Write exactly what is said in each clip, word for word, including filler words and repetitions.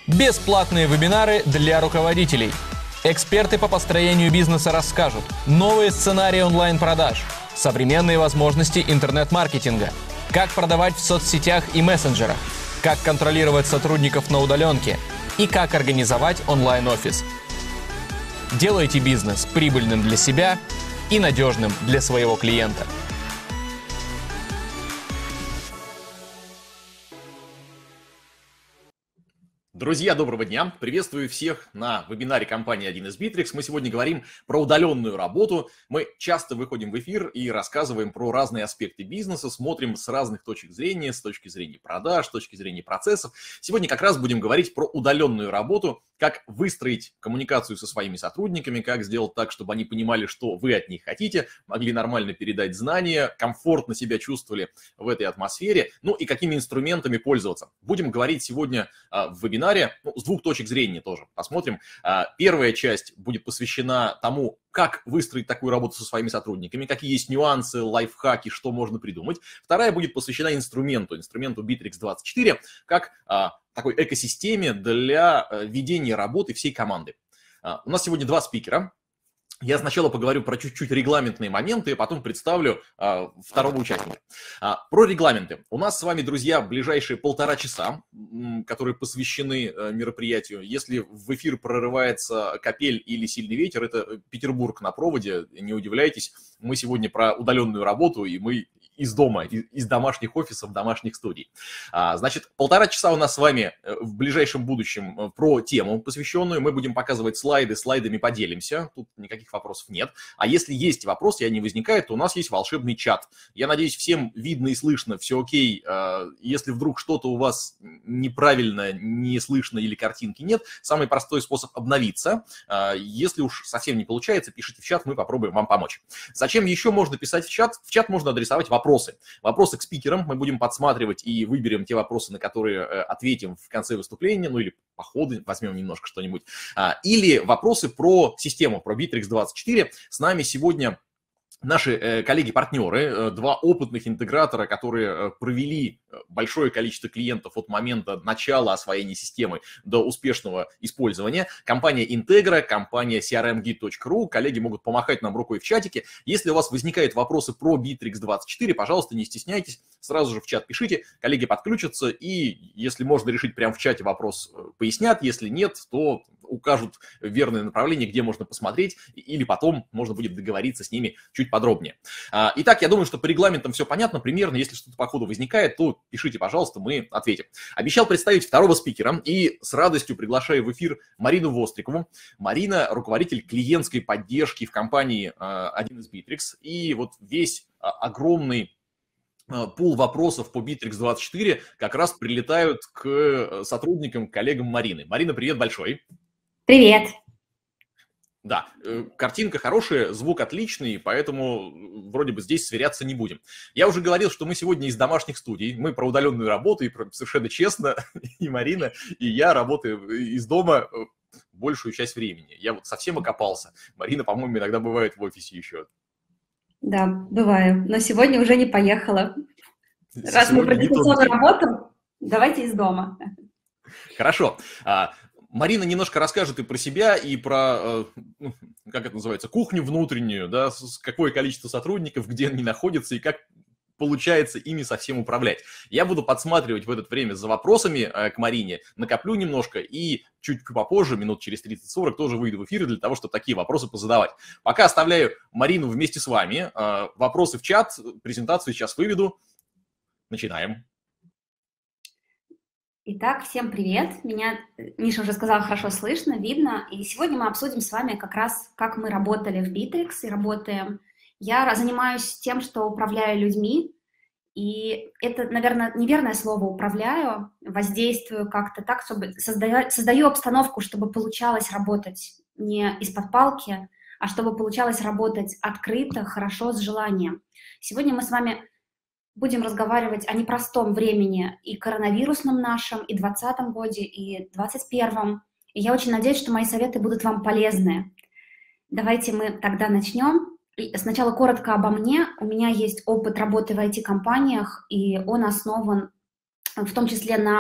Бесплатные вебинары для руководителей. Эксперты по построению бизнеса расскажут новые сценарии онлайн-продаж, современные возможности интернет-маркетинга, как продавать в соцсетях и мессенджерах, как контролировать сотрудников на удаленке и как организовать онлайн-офис. Делайте бизнес прибыльным для себя и надежным для своего клиента. Друзья, доброго дня! Приветствую всех на вебинаре компании один эс Bittrex. Мы сегодня говорим про удаленную работу. Мы часто выходим в эфир и рассказываем про разные аспекты бизнеса, смотрим с разных точек зрения, с точки зрения продаж, с точки зрения процессов. Сегодня как раз будем говорить про удаленную работу, как выстроить коммуникацию со своими сотрудниками, как сделать так, чтобы они понимали, что вы от них хотите, могли нормально передать знания, комфортно себя чувствовали в этой атмосфере, ну и какими инструментами пользоваться. Будем говорить сегодня а, в вебинаре. Ну, с двух точек зрения тоже посмотрим. Первая часть будет посвящена тому, как выстроить такую работу со своими сотрудниками, какие есть нюансы, лайфхаки, что можно придумать. Вторая будет посвящена инструменту, инструменту Bittrex двадцать четыре, как а, такой экосистеме для а, ведения работы всей команды. А, у нас сегодня два спикера. Я сначала поговорю про чуть-чуть регламентные моменты, а потом представлю а, второго участника. А, про регламенты. У нас с вами, друзья, ближайшие полтора часа, м, которые посвящены а, мероприятию. Если в эфир прорывается капель или сильный ветер, это Петербург на проводе, не удивляйтесь. Мы сегодня про удаленную работу, и мы из дома, из, из домашних офисов, домашних студий. А, значит, полтора часа у нас с вами в ближайшем будущем про тему посвященную. Мы будем показывать слайды, слайдами поделимся. Тут никаких вопросов нет. А если есть вопросы, и они возникают, то у нас есть волшебный чат. Я надеюсь, всем видно и слышно, все окей. Если вдруг что-то у вас неправильно, не слышно или картинки нет, самый простой способ обновиться. Если уж совсем не получается, пишите в чат, мы попробуем вам помочь. Зачем еще можно писать в чат? В чат можно адресовать вопросы. Вопросы к спикерам мы будем подсматривать и выберем те вопросы, на которые ответим в конце выступления, ну или по ходу возьмем немножко что-нибудь. Или вопросы про систему, про Bittrex двадцать четыре. С нами сегодня наши коллеги-партнеры, два опытных интегратора, которые провели большое количество клиентов от момента начала освоения системы до успешного использования. Компания Integra, компания си ар эм гид точка ру. Коллеги могут помахать нам рукой в чатике. Если у вас возникают вопросы про Bittrex двадцать четыре, пожалуйста, не стесняйтесь, сразу же в чат пишите, коллеги подключатся, и если можно решить прямо в чате вопрос, пояснят, если нет, то укажут верное направление, где можно посмотреть, или потом можно будет договориться с ними чуть подробнее. Итак, я думаю, что по регламентам все понятно примерно. Если что-то по ходу возникает, то пишите, пожалуйста, мы ответим. Обещал представить второго спикера и с радостью приглашаю в эфир Марину Вострикову. Марина – руководитель клиентской поддержки в компании один эс Bittrex. И вот весь огромный пул вопросов по Bittrex двадцать четыре как раз прилетают к сотрудникам, коллегам Марины. Марина, привет большой. Привет. Да, картинка хорошая, звук отличный, поэтому вроде бы здесь сверяться не будем. Я уже говорил, что мы сегодня из домашних студий, мы про удаленную работу, и про, совершенно честно, и Марина, и я работаю из дома большую часть времени. Я вот совсем окопался. Марина, по-моему, иногда бывает в офисе еще. Да, бываю, но сегодня уже не поехала. Раз мы про дистанционную работу, давайте из дома. Хорошо. Марина немножко расскажет и про себя, и про, как это называется, кухню внутреннюю, да, какое количество сотрудников, где они находятся и как получается ими совсем управлять. Я буду подсматривать в это время за вопросами к Марине, накоплю немножко и чуть попозже, минут через тридцать-сорок, тоже выйду в эфир для того, чтобы такие вопросы позадавать. Пока оставляю Марину вместе с вами. Вопросы в чат, презентацию сейчас выведу. Начинаем. Итак, всем привет. Меня, Миша уже сказал, хорошо слышно, видно. И сегодня мы обсудим с вами как раз, как мы работали в Bittrex и работаем. Я занимаюсь тем, что управляю людьми. И это, наверное, неверное слово «управляю». Воздействую как-то так, чтобы создаю, создаю обстановку, чтобы получалось работать не из-под палки, а чтобы получалось работать открыто, хорошо, с желанием. Сегодня мы с вами будем разговаривать о непростом времени и коронавирусном нашем, и двадцатом годе, и двадцать первом. И я очень надеюсь, что мои советы будут вам полезны. Давайте мы тогда начнем. Сначала коротко обо мне. У меня есть опыт работы в ай ти-компаниях, и он основан в том числе на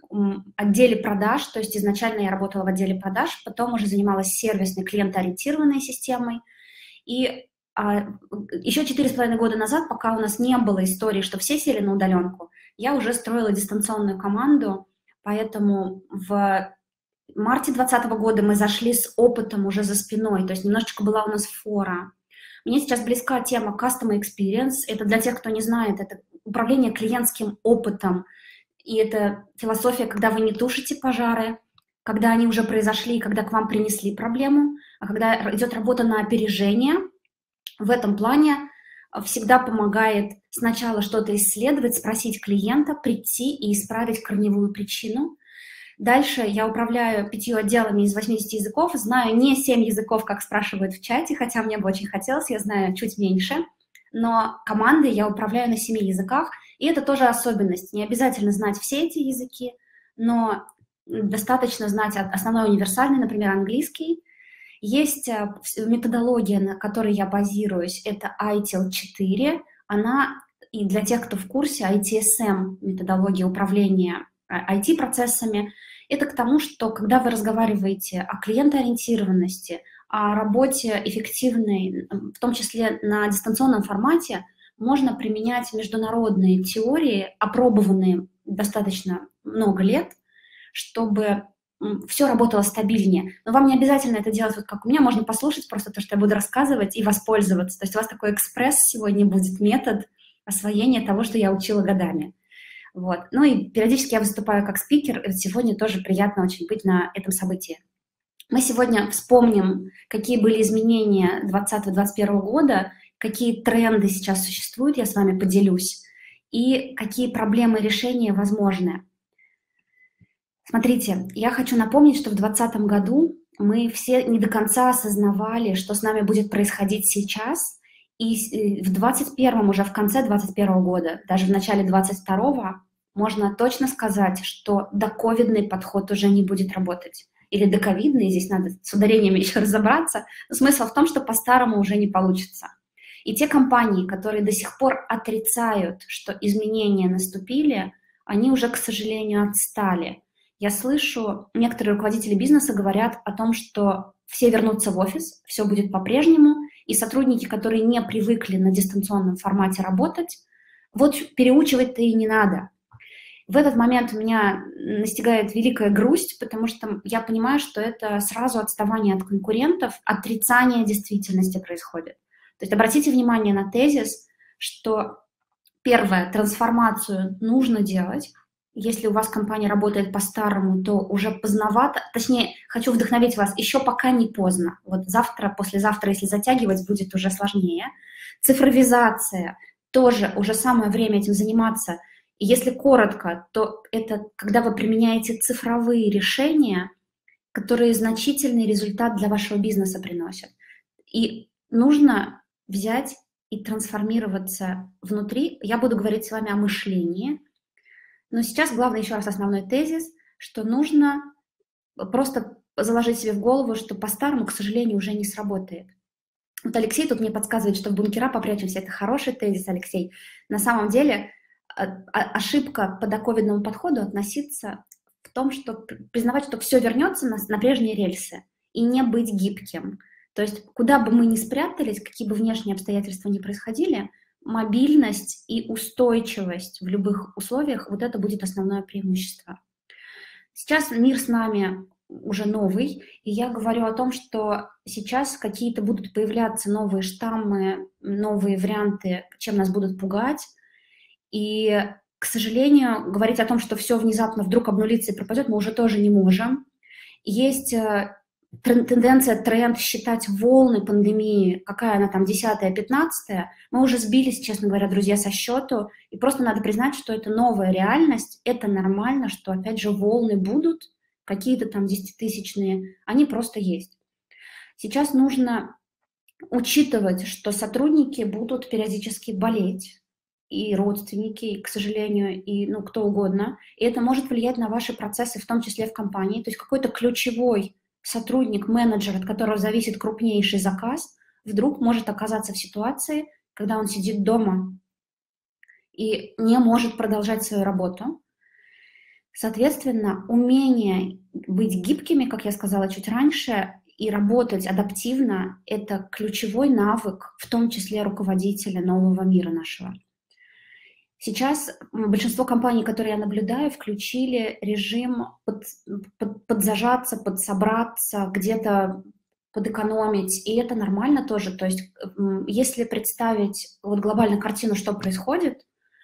отделе продаж, то есть изначально я работала в отделе продаж, потом уже занималась сервисной клиентоориентированной системой. И а, еще четыре с половиной года назад, пока у нас не было истории, что все сели на удаленку, я уже строила дистанционную команду, поэтому в марте двадцатого года мы зашли с опытом уже за спиной, то есть немножечко была у нас фора. Мне сейчас близка тема Customer Experience. Это для тех, кто не знает, это управление клиентским опытом. И это философия, когда вы не тушите пожары, когда они уже произошли, когда к вам принесли проблему, а когда идет работа на опережение. В этом плане всегда помогает сначала что-то исследовать, спросить клиента, прийти и исправить корневую причину. Дальше я управляю пятью отделами из восьмидесяти языков, знаю не семь языков, как спрашивают в чате, хотя мне бы очень хотелось, я знаю чуть меньше, но командой я управляю на семи языках, и это тоже особенность. Не обязательно знать все эти языки, но достаточно знать основной универсальный, например, английский. Есть методология, на которой я базируюсь, это ай ти эл четыре, она, и для тех, кто в курсе, ай ти эс эм, методология управления ай ти-процессами, это к тому, что когда вы разговариваете о клиентоориентированности, о работе эффективной, в том числе на дистанционном формате, можно применять международные теории, опробованные достаточно много лет, чтобы все работало стабильнее. Но вам не обязательно это делать, вот как у меня, можно послушать просто то, что я буду рассказывать, и воспользоваться. То есть у вас такой экспресс сегодня будет, метод освоения того, что я учила годами. Вот. Ну и периодически я выступаю как спикер, и сегодня тоже приятно очень быть на этом событии. Мы сегодня вспомним, какие были изменения двадцатого-двадцать первого года, какие тренды сейчас существуют, я с вами поделюсь, и какие проблемы решения возможны. Смотрите, я хочу напомнить, что в двадцатом году мы все не до конца осознавали, что с нами будет происходить сейчас, и в двадцать первом, уже в конце двадцать первого года, даже в начале двадцать второго, можно точно сказать, что доковидный подход уже не будет работать. Или доковидный, здесь надо с ударениями еще разобраться. Но смысл в том, что по-старому уже не получится. И те компании, которые до сих пор отрицают, что изменения наступили, они уже, к сожалению, отстали. Я слышу, некоторые руководители бизнеса говорят о том, что все вернутся в офис, все будет по-прежнему, и сотрудники, которые не привыкли на дистанционном формате работать, вот переучивать-то и не надо. В этот момент меня настигает великая грусть, потому что я понимаю, что это сразу отставание от конкурентов, отрицание действительности происходит. То есть обратите внимание на тезис, что первое, трансформацию нужно делать. Если у вас компания работает по-старому, то уже поздновато, точнее, хочу вдохновить вас, еще пока не поздно. Вот завтра, послезавтра, если затягивать, будет уже сложнее. Цифровизация, тоже уже самое время этим заниматься. И если коротко, то это когда вы применяете цифровые решения, которые значительный результат для вашего бизнеса приносят. И нужно взять и трансформироваться внутри. Я буду говорить с вами о мышлении. Но сейчас главное, еще раз, основной тезис, что нужно просто заложить себе в голову, что по-старому, к сожалению, уже не сработает. Вот Алексей тут мне подсказывает, что в бункера попрячемся. Это хороший тезис, Алексей. На самом деле ошибка по доковидному подходу относиться в том, что признавать, что все вернется на, на прежние рельсы и не быть гибким. То есть куда бы мы ни спрятались, какие бы внешние обстоятельства ни происходили, мобильность и устойчивость в любых условиях, вот это будет основное преимущество. Сейчас мир с нами уже новый, и я говорю о том, что сейчас какие-то будут появляться новые штаммы, новые варианты, чем нас будут пугать. И, к сожалению, говорить о том, что все внезапно вдруг обнулится и пропадет, мы уже тоже не можем. Есть тенденция, тренд считать волны пандемии, какая она там, десятая, пятнадцатая, мы уже сбились, честно говоря, друзья, со счету, и просто надо признать, что это новая реальность, это нормально, что, опять же, волны будут, какие-то там десятитысячные, они просто есть. Сейчас нужно учитывать, что сотрудники будут периодически болеть, и родственники, и, к сожалению, и ну, кто угодно, и это может влиять на ваши процессы, в том числе в компании, то есть какой-то ключевой сотрудник, менеджер, от которого зависит крупнейший заказ, вдруг может оказаться в ситуации, когда он сидит дома и не может продолжать свою работу. Соответственно, умение быть гибкими, как я сказала чуть раньше, и работать адаптивно – это ключевой навык, в том числе руководителя нового мира нашего. Сейчас большинство компаний, которые я наблюдаю, включили режим под, под, подзажаться, подсобраться, где-то подэкономить, и это нормально тоже. То есть если представить вот глобальную картину, что происходит,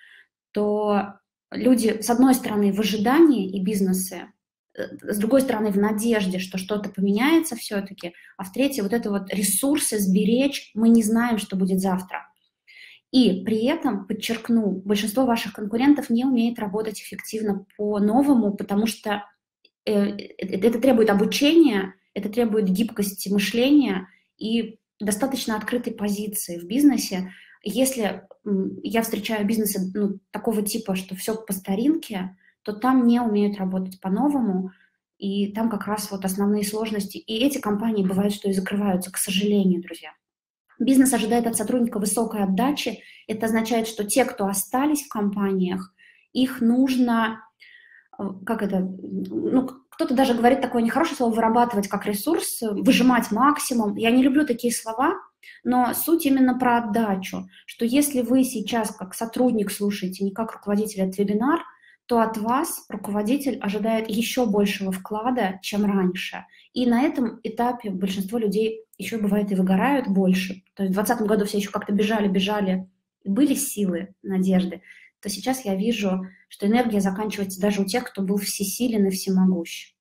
то люди, с одной стороны, в ожидании и бизнесы, с другой стороны, в надежде, что что-то поменяется все-таки, а в-третьих, вот это вот ресурсы сберечь, мы не знаем, что будет завтра. И при этом, подчеркну, большинство ваших конкурентов не умеет работать эффективно по-новому, потому что это требует обучения, это требует гибкости мышления и достаточно открытой позиции в бизнесе. Если я встречаю бизнесы ну, такого типа, что все по старинке, то там не умеют работать по-новому, и там как раз вот основные сложности. И эти компании бывают, что и закрываются, к сожалению, друзья. Бизнес ожидает от сотрудника высокой отдачи. Это означает, что те, кто остались в компаниях, их нужно, как это, ну, кто-то даже говорит такое нехорошее слово, вырабатывать как ресурс, выжимать максимум. Я не люблю такие слова, но суть именно про отдачу, что если вы сейчас как сотрудник слушаете, не как руководитель этот вебинар, то от вас руководитель ожидает еще большего вклада, чем раньше. И на этом этапе большинство людей еще бывает и выгорают больше. То есть в двадцатом году все еще как-то бежали, бежали, и были силы, надежды. То сейчас я вижу, что энергия заканчивается даже у тех, кто был всесилен и всемогущ.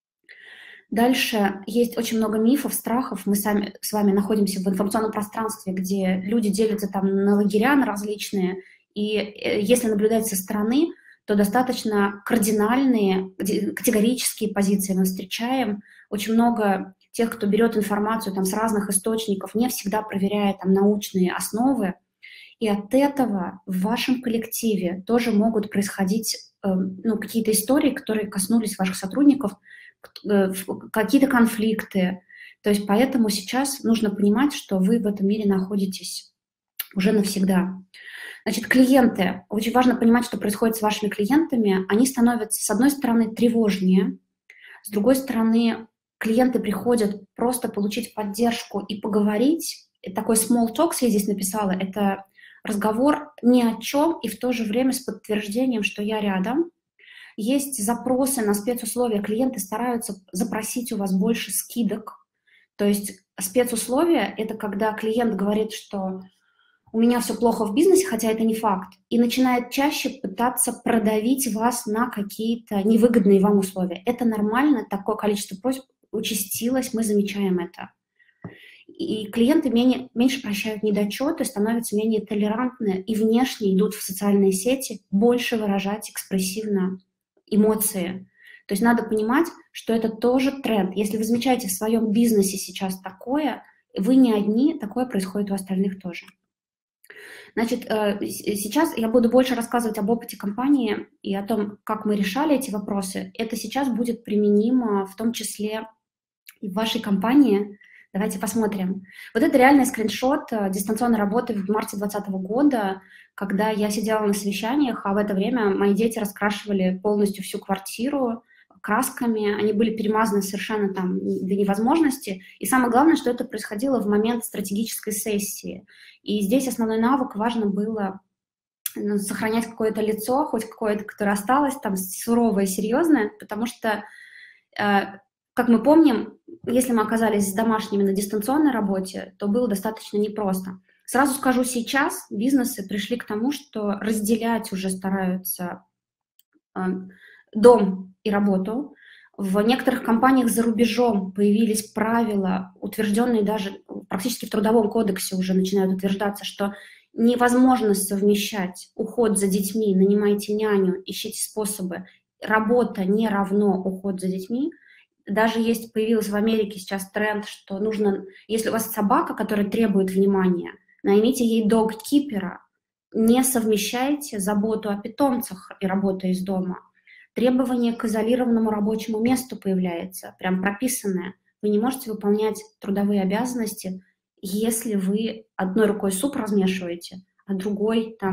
Дальше есть очень много мифов, страхов. Мы сами, с вами находимся в информационном пространстве, где люди делятся там на лагеря, на различные. И если наблюдать со стороны, то достаточно кардинальные, категорические позиции мы встречаем. Очень много тех, кто берет информацию там, с разных источников, не всегда проверяя там, научные основы. И от этого в вашем коллективе тоже могут происходить э, ну, какие-то истории, которые коснулись ваших сотрудников, э, какие-то конфликты. То есть поэтому сейчас нужно понимать, что вы в этом мире находитесь уже навсегда. Значит, клиенты. Очень важно понимать, что происходит с вашими клиентами. Они становятся, с одной стороны, тревожнее, с другой стороны, клиенты приходят просто получить поддержку и поговорить. И такой small talk я здесь написала. Это разговор ни о чем и в то же время с подтверждением, что я рядом. Есть запросы на спецусловия. Клиенты стараются запросить у вас больше скидок. То есть спецусловия – это когда клиент говорит, что у меня все плохо в бизнесе, хотя это не факт, и начинает чаще пытаться продавить вас на какие-то невыгодные вам условия. Это нормально, такое количество просьб участилось, мы замечаем это. И клиенты менее, меньше прощают недочеты, становятся менее толерантны и внешне идут в социальные сети больше выражать экспрессивно эмоции. То есть надо понимать, что это тоже тренд. Если вы замечаете в своем бизнесе сейчас такое, вы не одни, такое происходит у остальных тоже. Значит, сейчас я буду больше рассказывать об опыте компании и о том, как мы решали эти вопросы. Это сейчас будет применимо в том числе и в вашей компании. Давайте посмотрим. Вот это реальный скриншот дистанционной работы в марте двадцатого года, когда я сидела на совещаниях, а в это время мои дети раскрашивали полностью всю квартиру красками, они были перемазаны совершенно там до невозможности. И самое главное, что это происходило в момент стратегической сессии. И здесь основной навык важно было ну, сохранять какое-то лицо, хоть какое-то, которое осталось там суровое, серьезное, потому что, э, как мы помним, если мы оказались домашними на дистанционной работе, то было достаточно непросто. Сразу скажу, сейчас бизнесы пришли к тому, что разделять уже стараются э, дом и работу. В некоторых компаниях за рубежом появились правила, утвержденные даже практически в Трудовом кодексе уже начинают утверждаться, что невозможно совмещать уход за детьми, нанимайте няню, ищите способы. Работа не равно уход за детьми. Даже есть, появился в Америке сейчас тренд, что нужно, если у вас собака, которая требует внимания, наймите ей дог-кипера, не совмещайте заботу о питомцах и работу из дома. Требование к изолированному рабочему месту появляется, прям прописанное. Вы не можете выполнять трудовые обязанности, если вы одной рукой суп размешиваете, а другой там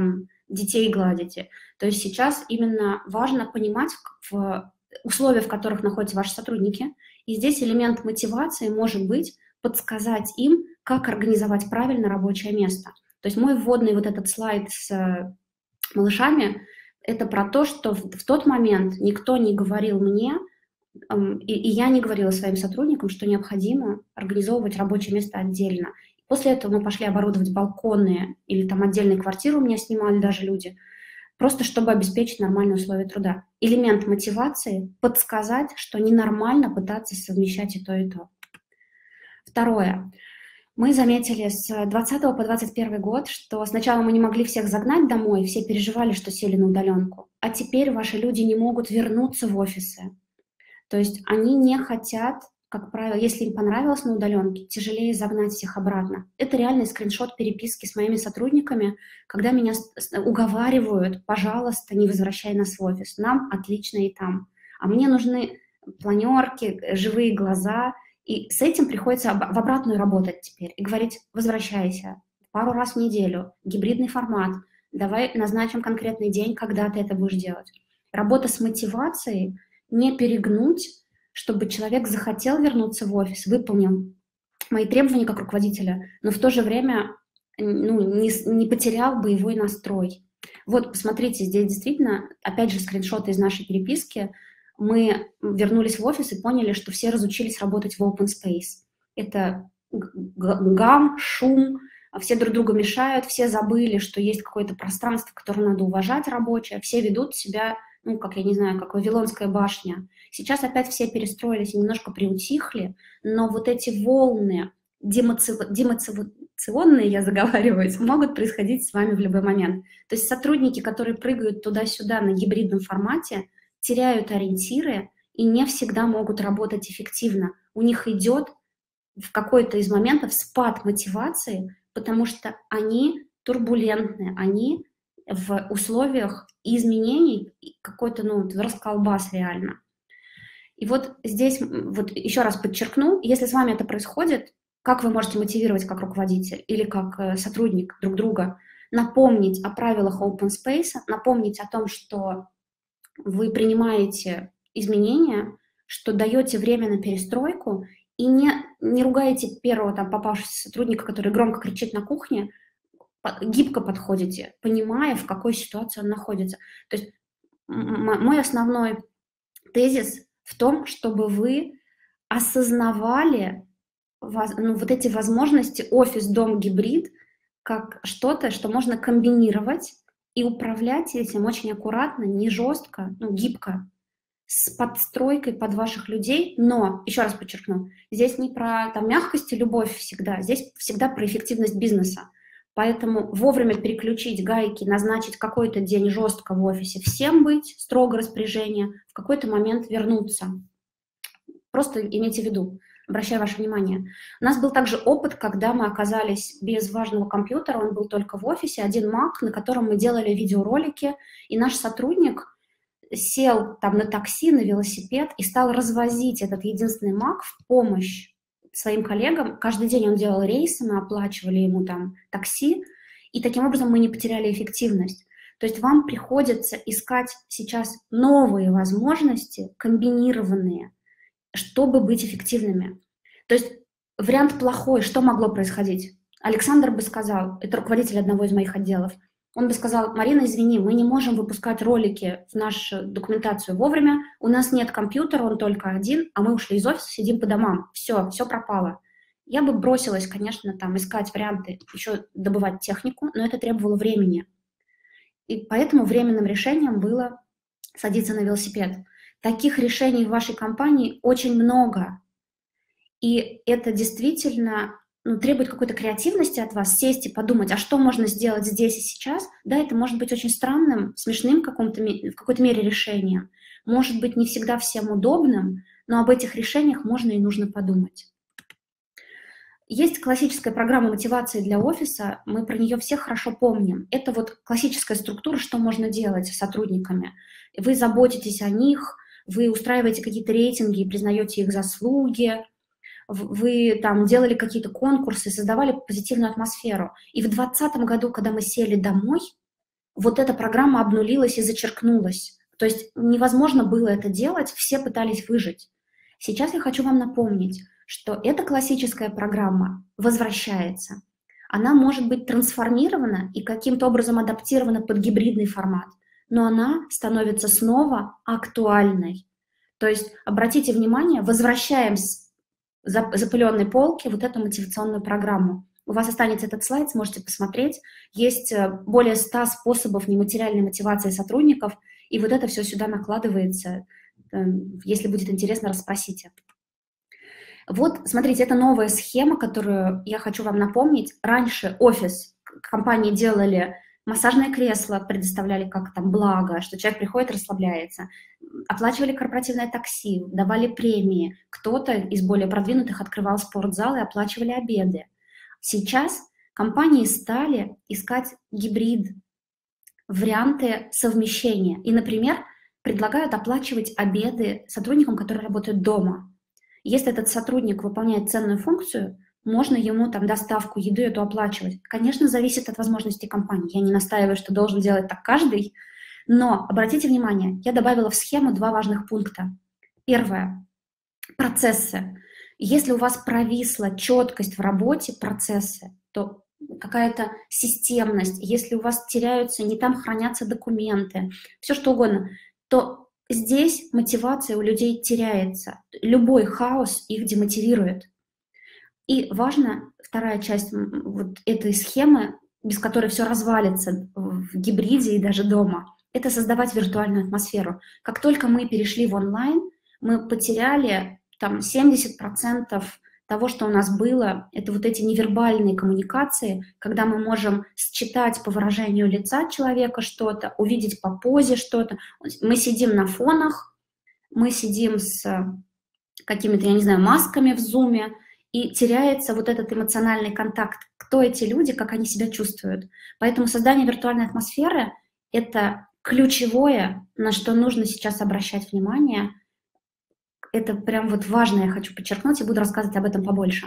детей гладите. То есть сейчас именно важно понимать в условия, в которых находятся ваши сотрудники. И здесь элемент мотивации может быть подсказать им, как организовать правильно рабочее место. То есть мой вводный вот этот слайд с малышами – это про то, что в, в тот момент никто не говорил мне, эм, и, и я не говорила своим сотрудникам, что необходимо организовывать рабочее место отдельно. После этого мы пошли оборудовать балконы или там отдельные квартиры у меня снимали даже люди, просто чтобы обеспечить нормальные условия труда. Элемент мотивации – подсказать, что ненормально пытаться совмещать и то, и то. Второе. Мы заметили с двадцатого по двадцать первый год, что сначала мы не могли всех загнать домой, все переживали, что сели на удаленку, а теперь ваши люди не могут вернуться в офисы. То есть они не хотят, как правило, если им понравилось на удаленке, тяжелее загнать всех обратно. Это реальный скриншот переписки с моими сотрудниками, когда меня уговаривают: пожалуйста, не возвращай нас в офис, нам отлично и там. А мне нужны планерки, живые глаза. И с этим приходится в обратную работать теперь и говорить: возвращайся пару раз в неделю, гибридный формат, давай назначим конкретный день, когда ты это будешь делать. Работа с мотивацией, не перегнуть, чтобы человек захотел вернуться в офис, выполнил мои требования как руководителя, но в то же время ну, не, не потерял боевой настрой. Вот, посмотрите, здесь действительно, опять же, скриншоты из нашей переписки. Мы вернулись в офис и поняли, что все разучились работать в open space. Это гам, шум, все друг другу мешают, все забыли, что есть какое-то пространство, которое надо уважать рабочее, все ведут себя, ну, как, я не знаю, как Вавилонская башня. Сейчас опять все перестроились и немножко приутихли, но вот эти волны демотивационные, я заговариваюсь, могут происходить с вами в любой момент. То есть сотрудники, которые прыгают туда-сюда на гибридном формате, теряют ориентиры и не всегда могут работать эффективно. У них идет в какой-то из моментов спад мотивации, потому что они турбулентны, они в условиях изменений, какой-то, ну, расколбас реально. И вот здесь, вот еще раз подчеркну, если с вами это происходит, как вы можете мотивировать как руководитель или как сотрудник друг друга, напомнить о правилах open space, напомнить о том, что вы принимаете изменения, что даете время на перестройку и не, не ругаете первого там попавшегося сотрудника, который громко кричит на кухне, гибко подходите, понимая, в какой ситуации он находится. То есть мой основной тезис в том, чтобы вы осознавали ну, вот эти возможности офис-дом гибрид как что-то, что можно комбинировать и управлять этим очень аккуратно, не жестко, ну, гибко, с подстройкой под ваших людей. Но, еще раз подчеркну, здесь не про там, мягкость и любовь всегда, здесь всегда про эффективность бизнеса. Поэтому вовремя переключить гайки, назначить какой-то день жестко в офисе, всем быть, строго распоряжение, в какой-то момент вернуться. Просто имейте в виду, обращаю ваше внимание. У нас был также опыт, когда мы оказались без важного компьютера, он был только в офисе, один Mac, на котором мы делали видеоролики, и наш сотрудник сел там на такси, на велосипед и стал развозить этот единственный Mac в помощь своим коллегам. Каждый день он делал рейсы, мы оплачивали ему там такси, и таким образом мы не потеряли эффективность. То есть вам приходится искать сейчас новые возможности, комбинированные, чтобы быть эффективными. То есть вариант плохой, что могло происходить? Александр бы сказал, это руководитель одного из моих отделов, он бы сказал: Марина, извини, мы не можем выпускать ролики в нашу документацию вовремя, у нас нет компьютера, он только один, а мы ушли из офиса, сидим по домам, все, все пропало. Я бы бросилась, конечно, там искать варианты, еще добывать технику, но это требовало времени. И поэтому временным решением было садиться на велосипед. Таких решений в вашей компании очень много. И это действительно ну, требует какой-то креативности от вас, сесть и подумать, а что можно сделать здесь и сейчас. Да, это может быть очень странным, смешным в, каком-то, в какой-то мере решением. Может быть, не всегда всем удобным, но об этих решениях можно и нужно подумать. Есть классическая программа мотивации для офиса, мы про нее все хорошо помним. Это вот классическая структура, что можно делать с сотрудниками. Вы заботитесь о них, вы устраиваете какие-то рейтинги и признаете их заслуги, вы там делали какие-то конкурсы, создавали позитивную атмосферу. И в двадцатом году, когда мы сели домой, вот эта программа обнулилась и зачеркнулась. То есть невозможно было это делать, все пытались выжить. Сейчас я хочу вам напомнить, что эта классическая программа возвращается. Она может быть трансформирована и каким-то образом адаптирована под гибридный формат, но она становится снова актуальной. То есть, обратите внимание, возвращаем с запыленной полки вот эту мотивационную программу. У вас останется этот слайд, сможете посмотреть. Есть более ста способов нематериальной мотивации сотрудников, и вот это все сюда накладывается. Если будет интересно, расспросите. Вот, смотрите, это новая схема, которую я хочу вам напомнить. Раньше офис компании делали массажное кресло, предоставляли как там благо, что человек приходит, расслабляется. Оплачивали корпоративное такси, давали премии. Кто-то из более продвинутых открывал спортзал и оплачивали обеды. Сейчас компании стали искать гибрид, варианты совмещения. И, например, предлагают оплачивать обеды сотрудникам, которые работают дома. Если этот сотрудник выполняет ценную функцию, можно ему там доставку еды эту оплачивать. Конечно, зависит от возможностей компании. Я не настаиваю, что должен делать так каждый, но обратите внимание, я добавила в схему два важных пункта. Первое – процессы. Если у вас провисла четкость в работе, процессы, то какая-то системность, если у вас теряются, не там хранятся документы, все что угодно, то здесь мотивация у людей теряется. Любой хаос их демотивирует. И важно, вторая часть вот этой схемы, без которой все развалится в гибриде и даже дома, это создавать виртуальную атмосферу. Как только мы перешли в онлайн, мы потеряли там семьдесят процентов того, что у нас было, это вот эти невербальные коммуникации, когда мы можем считать по выражению лица человека что-то, увидеть по позе что-то. Мы сидим на фонах, мы сидим с какими-то, я не знаю, масками в зуме, и теряется вот этот эмоциональный контакт. Кто эти люди, как они себя чувствуют. Поэтому создание виртуальной атмосферы – это ключевое, на что нужно сейчас обращать внимание. Это прям вот важно, я хочу подчеркнуть, и буду рассказывать об этом побольше.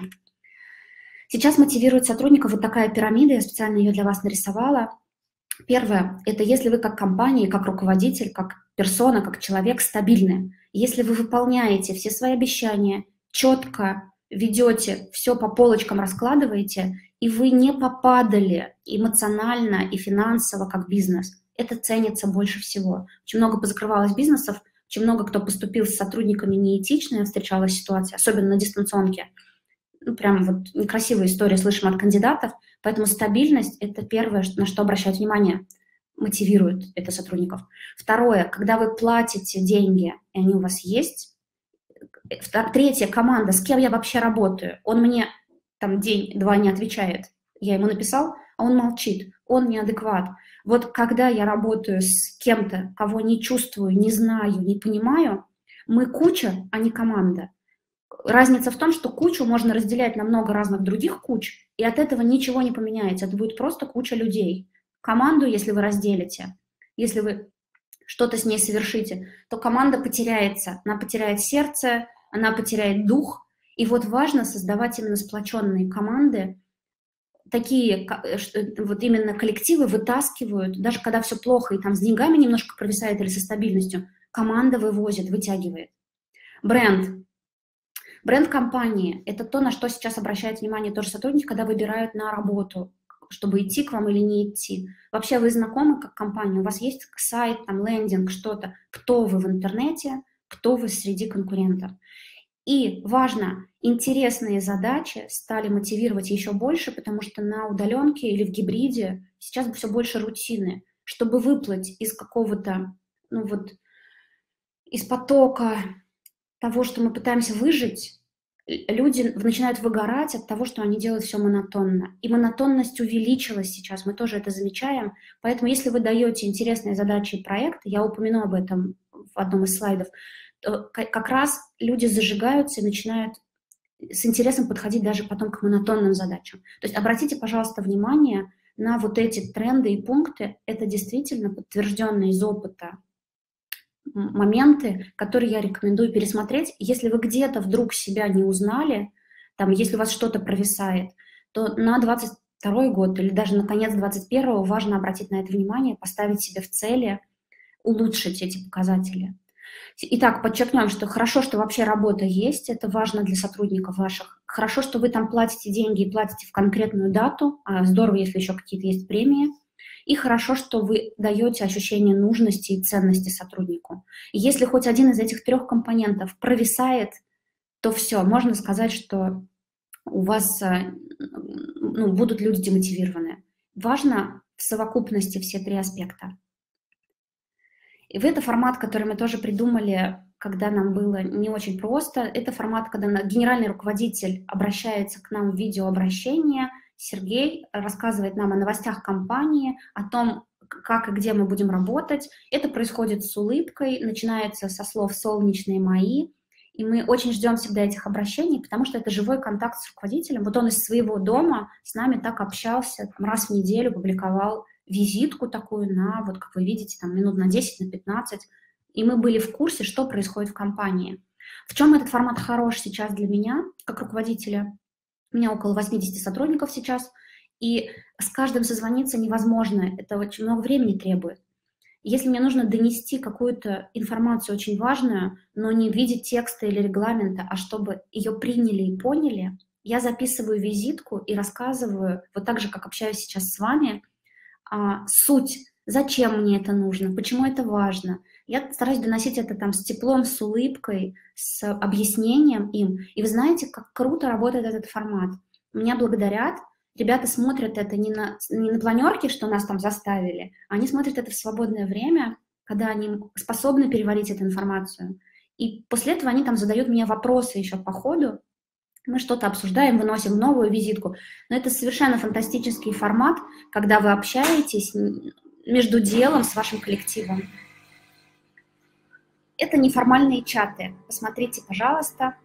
Сейчас мотивирует сотрудников вот такая пирамида, я специально ее для вас нарисовала. Первое – это если вы как компания, как руководитель, как персона, как человек стабильны. Если вы выполняете все свои обещания, четко ведете, все по полочкам раскладываете, и вы не попадали эмоционально и финансово как бизнес, это ценится больше всего. Очень много позакрывалось бизнесов, очень много кто поступил с сотрудниками неэтично, я встречала ситуации, особенно на дистанционке. Ну, прям вот некрасивые истории слышим от кандидатов, поэтому стабильность – это первое, на что обращают внимание, мотивирует это сотрудников. Второе, когда вы платите деньги, и они у вас есть. Третье, команда, с кем я вообще работаю. Он мне там день-два не отвечает, я ему написал, а он молчит, он неадекват. Вот когда я работаю с кем-то, кого не чувствую, не знаю, не понимаю, мы куча, а не команда. Разница в том, что кучу можно разделять на много разных других куч, и от этого ничего не поменяется. Это будет просто куча людей. Команду, если вы разделите, если вы что-то с ней совершите, то команда потеряется. Она потеряет сердце, она потеряет дух. И вот важно создавать именно сплоченные команды. Такие вот именно коллективы вытаскивают, даже когда все плохо и там с деньгами немножко провисает или со стабильностью, команда вывозит, вытягивает. Бренд. Бренд компании – это то, на что сейчас обращают внимание тоже сотрудники, когда выбирают на работу, чтобы идти к вам или не идти. Вообще вы знакомы как компания, у вас есть сайт, там, лендинг, что-то, кто вы в интернете, кто вы среди конкурентов. И важно, интересные задачи стали мотивировать еще больше, потому что на удаленке или в гибриде сейчас все больше рутины. Чтобы выплыть из какого-то, ну вот, из потока того, что мы пытаемся выжить, люди начинают выгорать от того, что они делают все монотонно. И монотонность увеличилась сейчас, мы тоже это замечаем. Поэтому если вы даете интересные задачи и проекты, я упомяну об этом в одном из слайдов, то как раз люди зажигаются и начинают с интересом подходить даже потом к монотонным задачам. То есть обратите, пожалуйста, внимание на вот эти тренды и пункты. Это действительно подтвержденные из опыта моменты, которые я рекомендую пересмотреть. Если вы где-то вдруг себя не узнали, там, если у вас что-то провисает, то на двадцать второй год или даже на конец двадцать первого важно обратить на это внимание, поставить себе в цели улучшить эти показатели. Итак, подчеркнем, что хорошо, что вообще работа есть, это важно для сотрудников ваших. Хорошо, что вы там платите деньги и платите в конкретную дату, а здорово, если еще какие-то есть премии. И хорошо, что вы даете ощущение нужности и ценности сотруднику. И если хоть один из этих трех компонентов провисает, то все, можно сказать, что у вас ну, будут люди демотивированы. Важно в совокупности все три аспекта. И в это формат, который мы тоже придумали, когда нам было не очень просто, это формат, когда генеральный руководитель обращается к нам в видеообращение. Сергей рассказывает нам о новостях компании, о том, как и где мы будем работать. Это происходит с улыбкой, начинается со слов «солнечные мои». И мы очень ждем всегда этих обращений, потому что это живой контакт с руководителем. Вот он из своего дома с нами так общался, там, раз в неделю публиковал визитку такую на, вот как вы видите, там минут на десять, на пятнадцать, и мы были в курсе, что происходит в компании. В чем этот формат хорош сейчас для меня, как руководителя? У меня около восьмидесяти сотрудников сейчас, и с каждым созвониться невозможно, это очень много времени требует. Если мне нужно донести какую-то информацию очень важную, но не в виде текста или регламента, а чтобы ее приняли и поняли, я записываю визитку и рассказываю, вот так же, как общаюсь сейчас с вами, а, суть, зачем мне это нужно, почему это важно. Я стараюсь доносить это там с теплом, с улыбкой, с объяснением им. И вы знаете, как круто работает этот формат. Меня благодарят, ребята смотрят это не на, не на планерке, что нас там заставили, а они смотрят это в свободное время, когда они способны переварить эту информацию. И после этого они там задают мне вопросы еще по ходу. Мы что-то обсуждаем, выносим новую визитку. Но это совершенно фантастический формат, когда вы общаетесь между делом с вашим коллективом. Это неформальные чаты. Посмотрите, пожалуйста.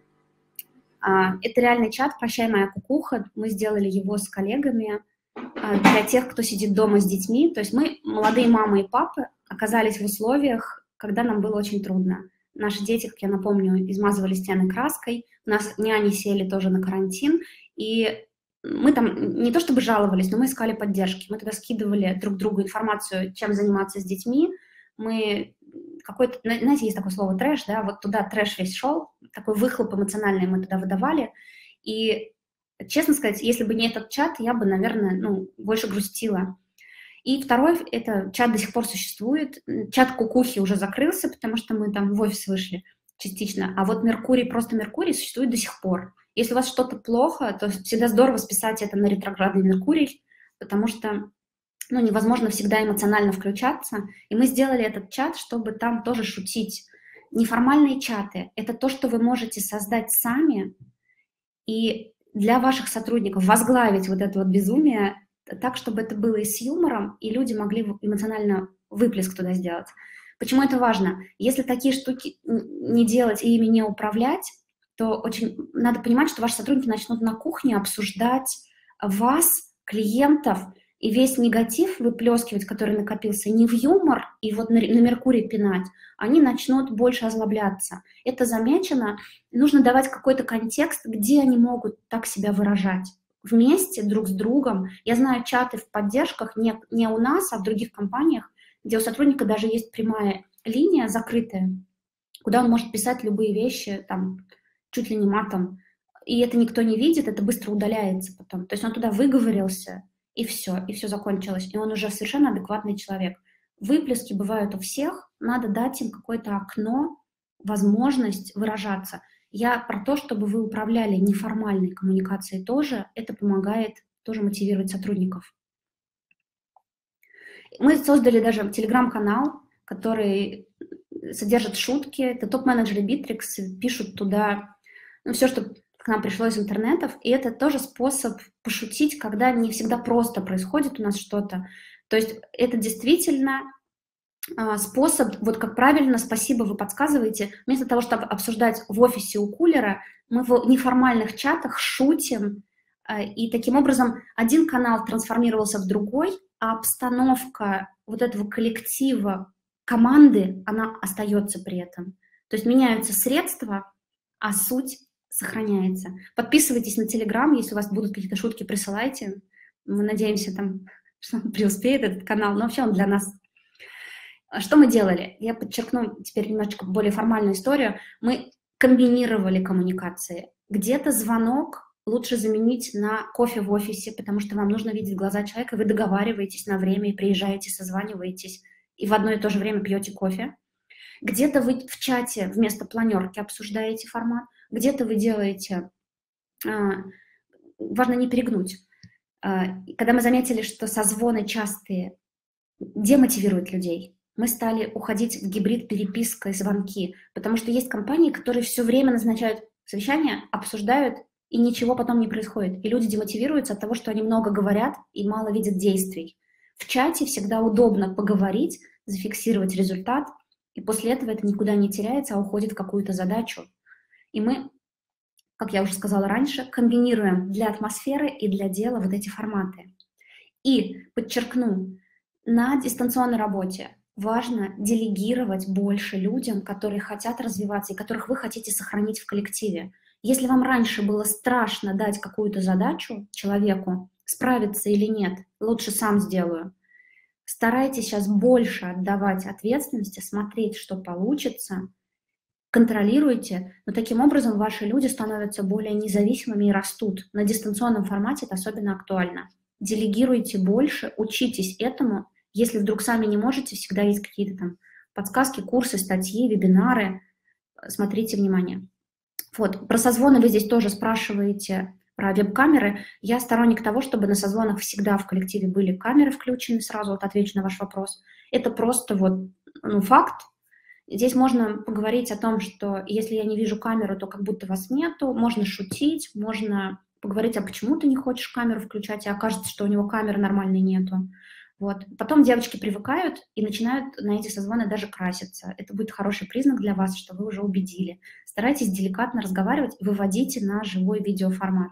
Это реальный чат «Прощай, моя кукуха». Мы сделали его с коллегами для тех, кто сидит дома с детьми. То есть мы, молодые мамы и папы, оказались в условиях, когда нам было очень трудно. Наши дети, как я напомню, измазывали стены краской, у нас няни сели тоже на карантин, и мы там не то чтобы жаловались, но мы искали поддержки. Мы туда скидывали друг другу информацию, чем заниматься с детьми. Мы какой-то, знаете, есть такое слово трэш, да, вот туда трэш весь шел, такой выхлоп эмоциональный мы туда выдавали. И, честно сказать, если бы не этот чат, я бы, наверное, ну, больше грустила. И второй, это чат до сих пор существует. Чат кукухи уже закрылся, потому что мы там в офис вышли частично. А вот Меркурий, просто Меркурий существует до сих пор. Если у вас что-то плохо, то всегда здорово списать это на ретроградный Меркурий, потому что ну, невозможно всегда эмоционально включаться. И мы сделали этот чат, чтобы там тоже шутить. Неформальные чаты – это то, что вы можете создать сами и для ваших сотрудников возглавить вот это вот безумие так, чтобы это было и с юмором, и люди могли эмоционально выплеск туда сделать. Почему это важно? Если такие штуки не делать и ими не управлять, то очень надо понимать, что ваши сотрудники начнут на кухне обсуждать вас, клиентов, и весь негатив выплескивать, который накопился, не в юмор и вот на, на Меркурий пинать, они начнут больше озлобляться. Это замечено. Нужно давать какой-то контекст, где они могут так себя выражать. Вместе, друг с другом. Я знаю чаты в поддержках не, не у нас, а в других компаниях, где у сотрудника даже есть прямая линия закрытая, куда он может писать любые вещи, там, чуть ли не матом. И это никто не видит, это быстро удаляется потом. То есть он туда выговорился, и все, и все закончилось. И он уже совершенно адекватный человек. Выплески бывают у всех, надо дать им какое-то окно, возможность выражаться. Я про то, чтобы вы управляли неформальной коммуникацией тоже, это помогает тоже мотивировать сотрудников. Мы создали даже телеграм-канал, который содержит шутки. Это топ-менеджеры Bittrex пишут туда ну, все, что к нам пришло из интернетов, и это тоже способ пошутить, когда не всегда просто происходит у нас что-то. То есть это действительно способ, вот как правильно, спасибо, вы подсказываете, вместо того, чтобы обсуждать в офисе у кулера, мы в неформальных чатах шутим, и таким образом один канал трансформировался в другой, а обстановка вот этого коллектива, команды, она остается при этом. То есть меняются средства, а суть сохраняется. Подписывайтесь на Telegram, если у вас будут какие-то шутки, присылайте. Мы надеемся, там, что он преуспеет, этот канал, но вообще он для нас. Что мы делали? Я подчеркну теперь немножечко более формальную историю. Мы комбинировали коммуникации. Где-то звонок лучше заменить на кофе в офисе, потому что вам нужно видеть глаза человека, вы договариваетесь на время и приезжаете, созваниваетесь, и в одно и то же время пьете кофе. Где-то вы в чате вместо планерки обсуждаете формат, где-то вы делаете... Важно не перегнуть. Когда мы заметили, что созвоны частые демотивируют людей, мы стали уходить в гибрид переписка и звонки, потому что есть компании, которые все время назначают совещания, обсуждают, и ничего потом не происходит. И люди демотивируются от того, что они много говорят и мало видят действий. В чате всегда удобно поговорить, зафиксировать результат, и после этого это никуда не теряется, а уходит в какую-то задачу. И мы, как я уже сказала раньше, комбинируем для атмосферы и для дела вот эти форматы. И подчеркну, на дистанционной работе важно делегировать больше людям, которые хотят развиваться и которых вы хотите сохранить в коллективе. Если вам раньше было страшно дать какую-то задачу человеку, справиться или нет, лучше сам сделаю. Старайтесь сейчас больше отдавать ответственности, смотреть, что получится, контролируйте, но таким образом ваши люди становятся более независимыми и растут. На дистанционном формате это особенно актуально. Делегируйте больше, учитесь этому. Если вдруг сами не можете, всегда есть какие-то там подсказки, курсы, статьи, вебинары. Смотрите внимание. Вот, про созвоны вы здесь тоже спрашиваете, про веб-камеры. Я сторонник того, чтобы на созвонах всегда в коллективе были камеры включены, сразу вот отвечу на ваш вопрос. Это просто вот, ну, факт. Здесь можно поговорить о том, что если я не вижу камеру, то как будто вас нету, можно шутить, можно поговорить, а почему ты не хочешь камеру включать, и окажется, что у него камеры нормальной нету. Вот. Потом девочки привыкают и начинают на эти созвоны даже краситься. Это будет хороший признак для вас, что вы уже убедили. Старайтесь деликатно разговаривать, выводите на живой видеоформат.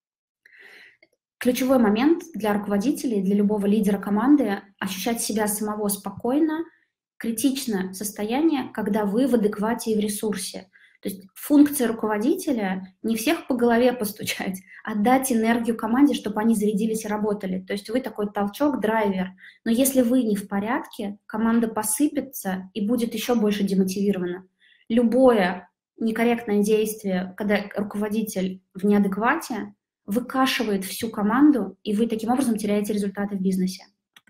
Ключевой момент для руководителей, для любого лидера команды – ощущать себя самого спокойно, критичное состояние, когда вы в адеквате и в ресурсе. То есть функция руководителя не всех по голове постучать, а дать энергию команде, чтобы они зарядились и работали. То есть вы такой толчок, драйвер. Но если вы не в порядке, команда посыпется и будет еще больше демотивирована. Любое некорректное действие, когда руководитель в неадеквате, выкашивает всю команду, и вы таким образом теряете результаты в бизнесе.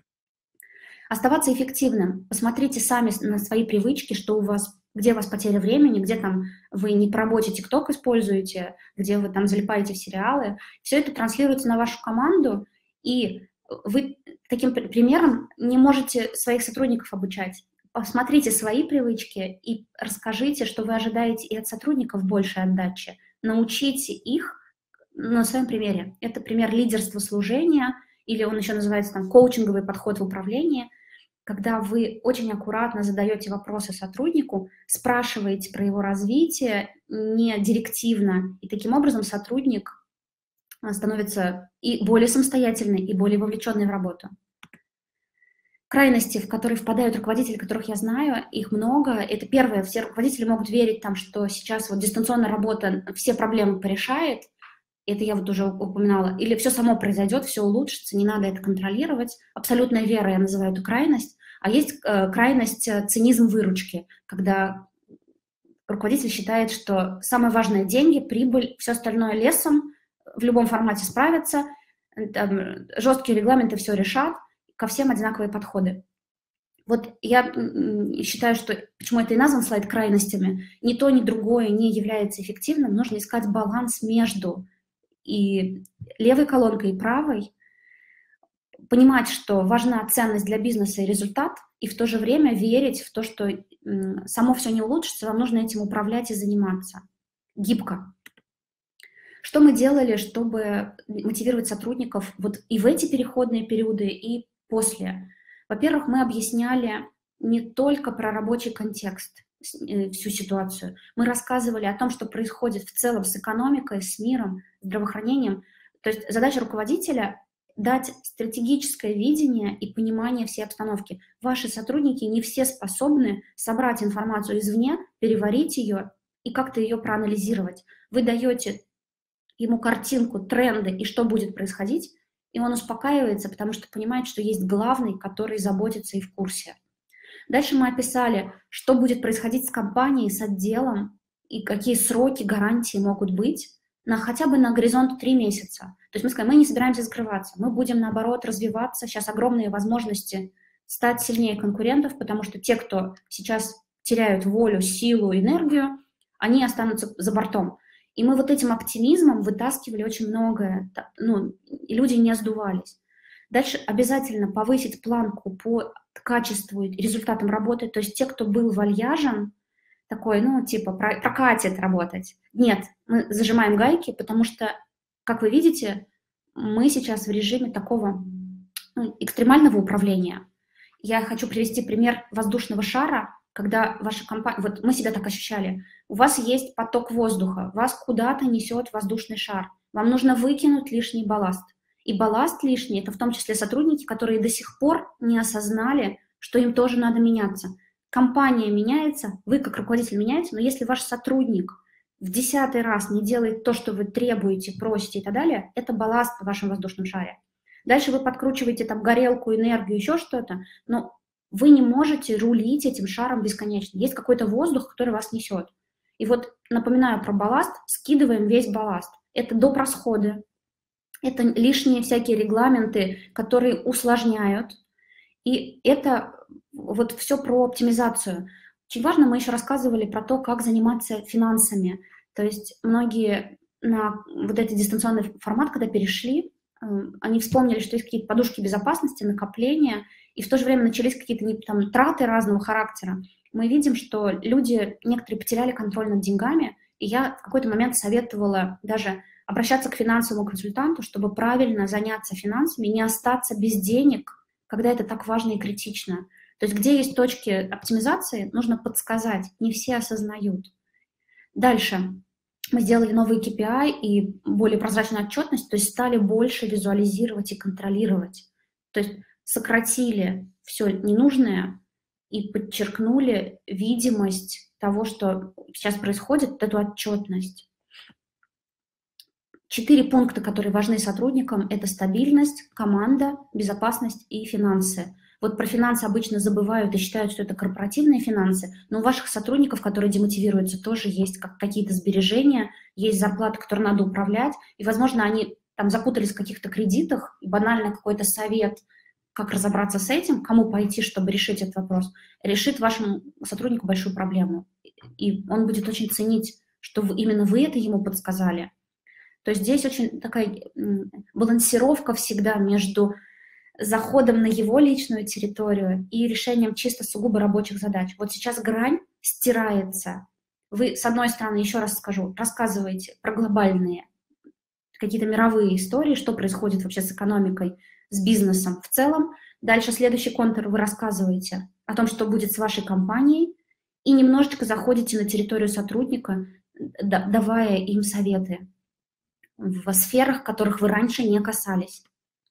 Оставаться эффективным. Посмотрите сами на свои привычки, что у вас, где у вас потеря времени, где там вы не по работе ТикТок используете, где вы там залипаете в сериалы. Все это транслируется на вашу команду, и вы таким примером не можете своих сотрудников обучать. Посмотрите свои привычки и расскажите, что вы ожидаете и от сотрудников большей отдачи. Научите их на своем примере. Это пример лидерства служения, или он еще называется там коучинговый подход в управлении, когда вы очень аккуратно задаете вопросы сотруднику, спрашиваете про его развитие, не директивно, и таким образом сотрудник становится и более самостоятельный, и более вовлеченный в работу. Крайности, в которые впадают руководители, которых я знаю, их много. Это первое, все руководители могут верить, там, что сейчас вот дистанционная работа все проблемы порешает, это я вот уже упоминала, или все само произойдет, все улучшится, не надо это контролировать. Абсолютная вера, я называю эту крайность. А есть э, крайность э, цинизм выручки, когда руководитель считает, что самое важное – деньги, прибыль, все остальное лесом, в любом формате справятся, там, жесткие регламенты все решат, ко всем одинаковые подходы. Вот я считаю, что, почему это и назван слайд крайностями, ни то, ни другое не является эффективным, нужно искать баланс между и левой колонкой, и правой, понимать, что важна ценность для бизнеса и результат, и в то же время верить в то, что само все не улучшится, вам нужно этим управлять и заниматься. Гибко. Что мы делали, чтобы мотивировать сотрудников вот и в эти переходные периоды, и после? Во-первых, мы объясняли не только про рабочий контекст, всю ситуацию. Мы рассказывали о том, что происходит в целом с экономикой, с миром, здравоохранением. То есть задача руководителя – дать стратегическое видение и понимание всей обстановки. Ваши сотрудники не все способны собрать информацию извне, переварить ее и как-то ее проанализировать. Вы даете ему картинку, тренды и что будет происходить, и он успокаивается, потому что понимает, что есть главный, который заботится и в курсе. Дальше мы описали, что будет происходить с компанией, с отделом, и какие сроки, гарантии могут быть на хотя бы на горизонт три месяца. То есть мы сказали, мы не собираемся закрываться, мы будем, наоборот, развиваться. Сейчас огромные возможности стать сильнее конкурентов, потому что те, кто сейчас теряют волю, силу, энергию, они останутся за бортом. И мы вот этим оптимизмом вытаскивали очень многое, ну, и люди не сдувались. Дальше обязательно повысить планку по качеству и результатам работы. То есть те, кто был вальяжен, такой, ну, типа, прокатит работать. Нет, мы зажимаем гайки, потому что, как вы видите, мы сейчас в режиме такого, ну, экстремального управления. Я хочу привести пример воздушного шара, когда ваша компания, вот мы себя так ощущали, у вас есть поток воздуха, вас куда-то несет воздушный шар, вам нужно выкинуть лишний балласт. И балласт лишний, это в том числе сотрудники, которые до сих пор не осознали, что им тоже надо меняться. Компания меняется, вы как руководитель меняетесь, но если ваш сотрудник в десятый раз не делает то, что вы требуете, просите и так далее, это балласт в вашем воздушном шаре. Дальше вы подкручиваете там горелку, энергию, еще что-то, но вы не можете рулить этим шаром бесконечно. Есть какой-то воздух, который вас несет. И вот напоминаю про балласт, скидываем весь балласт. Это доп. Расходы, это лишние всякие регламенты, которые усложняют. И это вот все про оптимизацию. Очень важно, мы еще рассказывали про то, как заниматься финансами. То есть многие на вот этот дистанционный формат, когда перешли, они вспомнили, что есть какие-то подушки безопасности, накопления, и в то же время начались какие-то там траты разного характера. Мы видим, что люди, некоторые потеряли контроль над деньгами, и я в какой-то момент советовала даже обращаться к финансовому консультанту, чтобы правильно заняться финансами, не остаться без денег, когда это так важно и критично. То есть где есть точки оптимизации, нужно подсказать, не все осознают. Дальше. Мы сделали новые кей пи ай и более прозрачную отчетность, то есть стали больше визуализировать и контролировать. То есть сократили все ненужное и подчеркнули видимость того, что сейчас происходит, эту отчетность. Четыре пункта, которые важны сотрудникам, это стабильность, команда, безопасность и финансы. Вот про финансы обычно забывают и считают, что это корпоративные финансы, но у ваших сотрудников, которые демотивируются, тоже есть как какие-то сбережения, есть зарплата, которую надо управлять, и, возможно, они там запутались в каких-то кредитах, и банально какой-то совет, как разобраться с этим, кому пойти, чтобы решить этот вопрос, решит вашему сотруднику большую проблему. И он будет очень ценить, что вы, именно вы это ему подсказали. То есть здесь очень такая балансировка всегда между заходом на его личную территорию и решением чисто сугубо рабочих задач. Вот сейчас грань стирается. Вы, с одной стороны, еще раз скажу, рассказываете про глобальные какие-то мировые истории, что происходит вообще с экономикой, с бизнесом в целом. Дальше следующий контур вы рассказываете о том, что будет с вашей компанией, и немножечко заходите на территорию сотрудника, давая им советы в сферах, которых вы раньше не касались.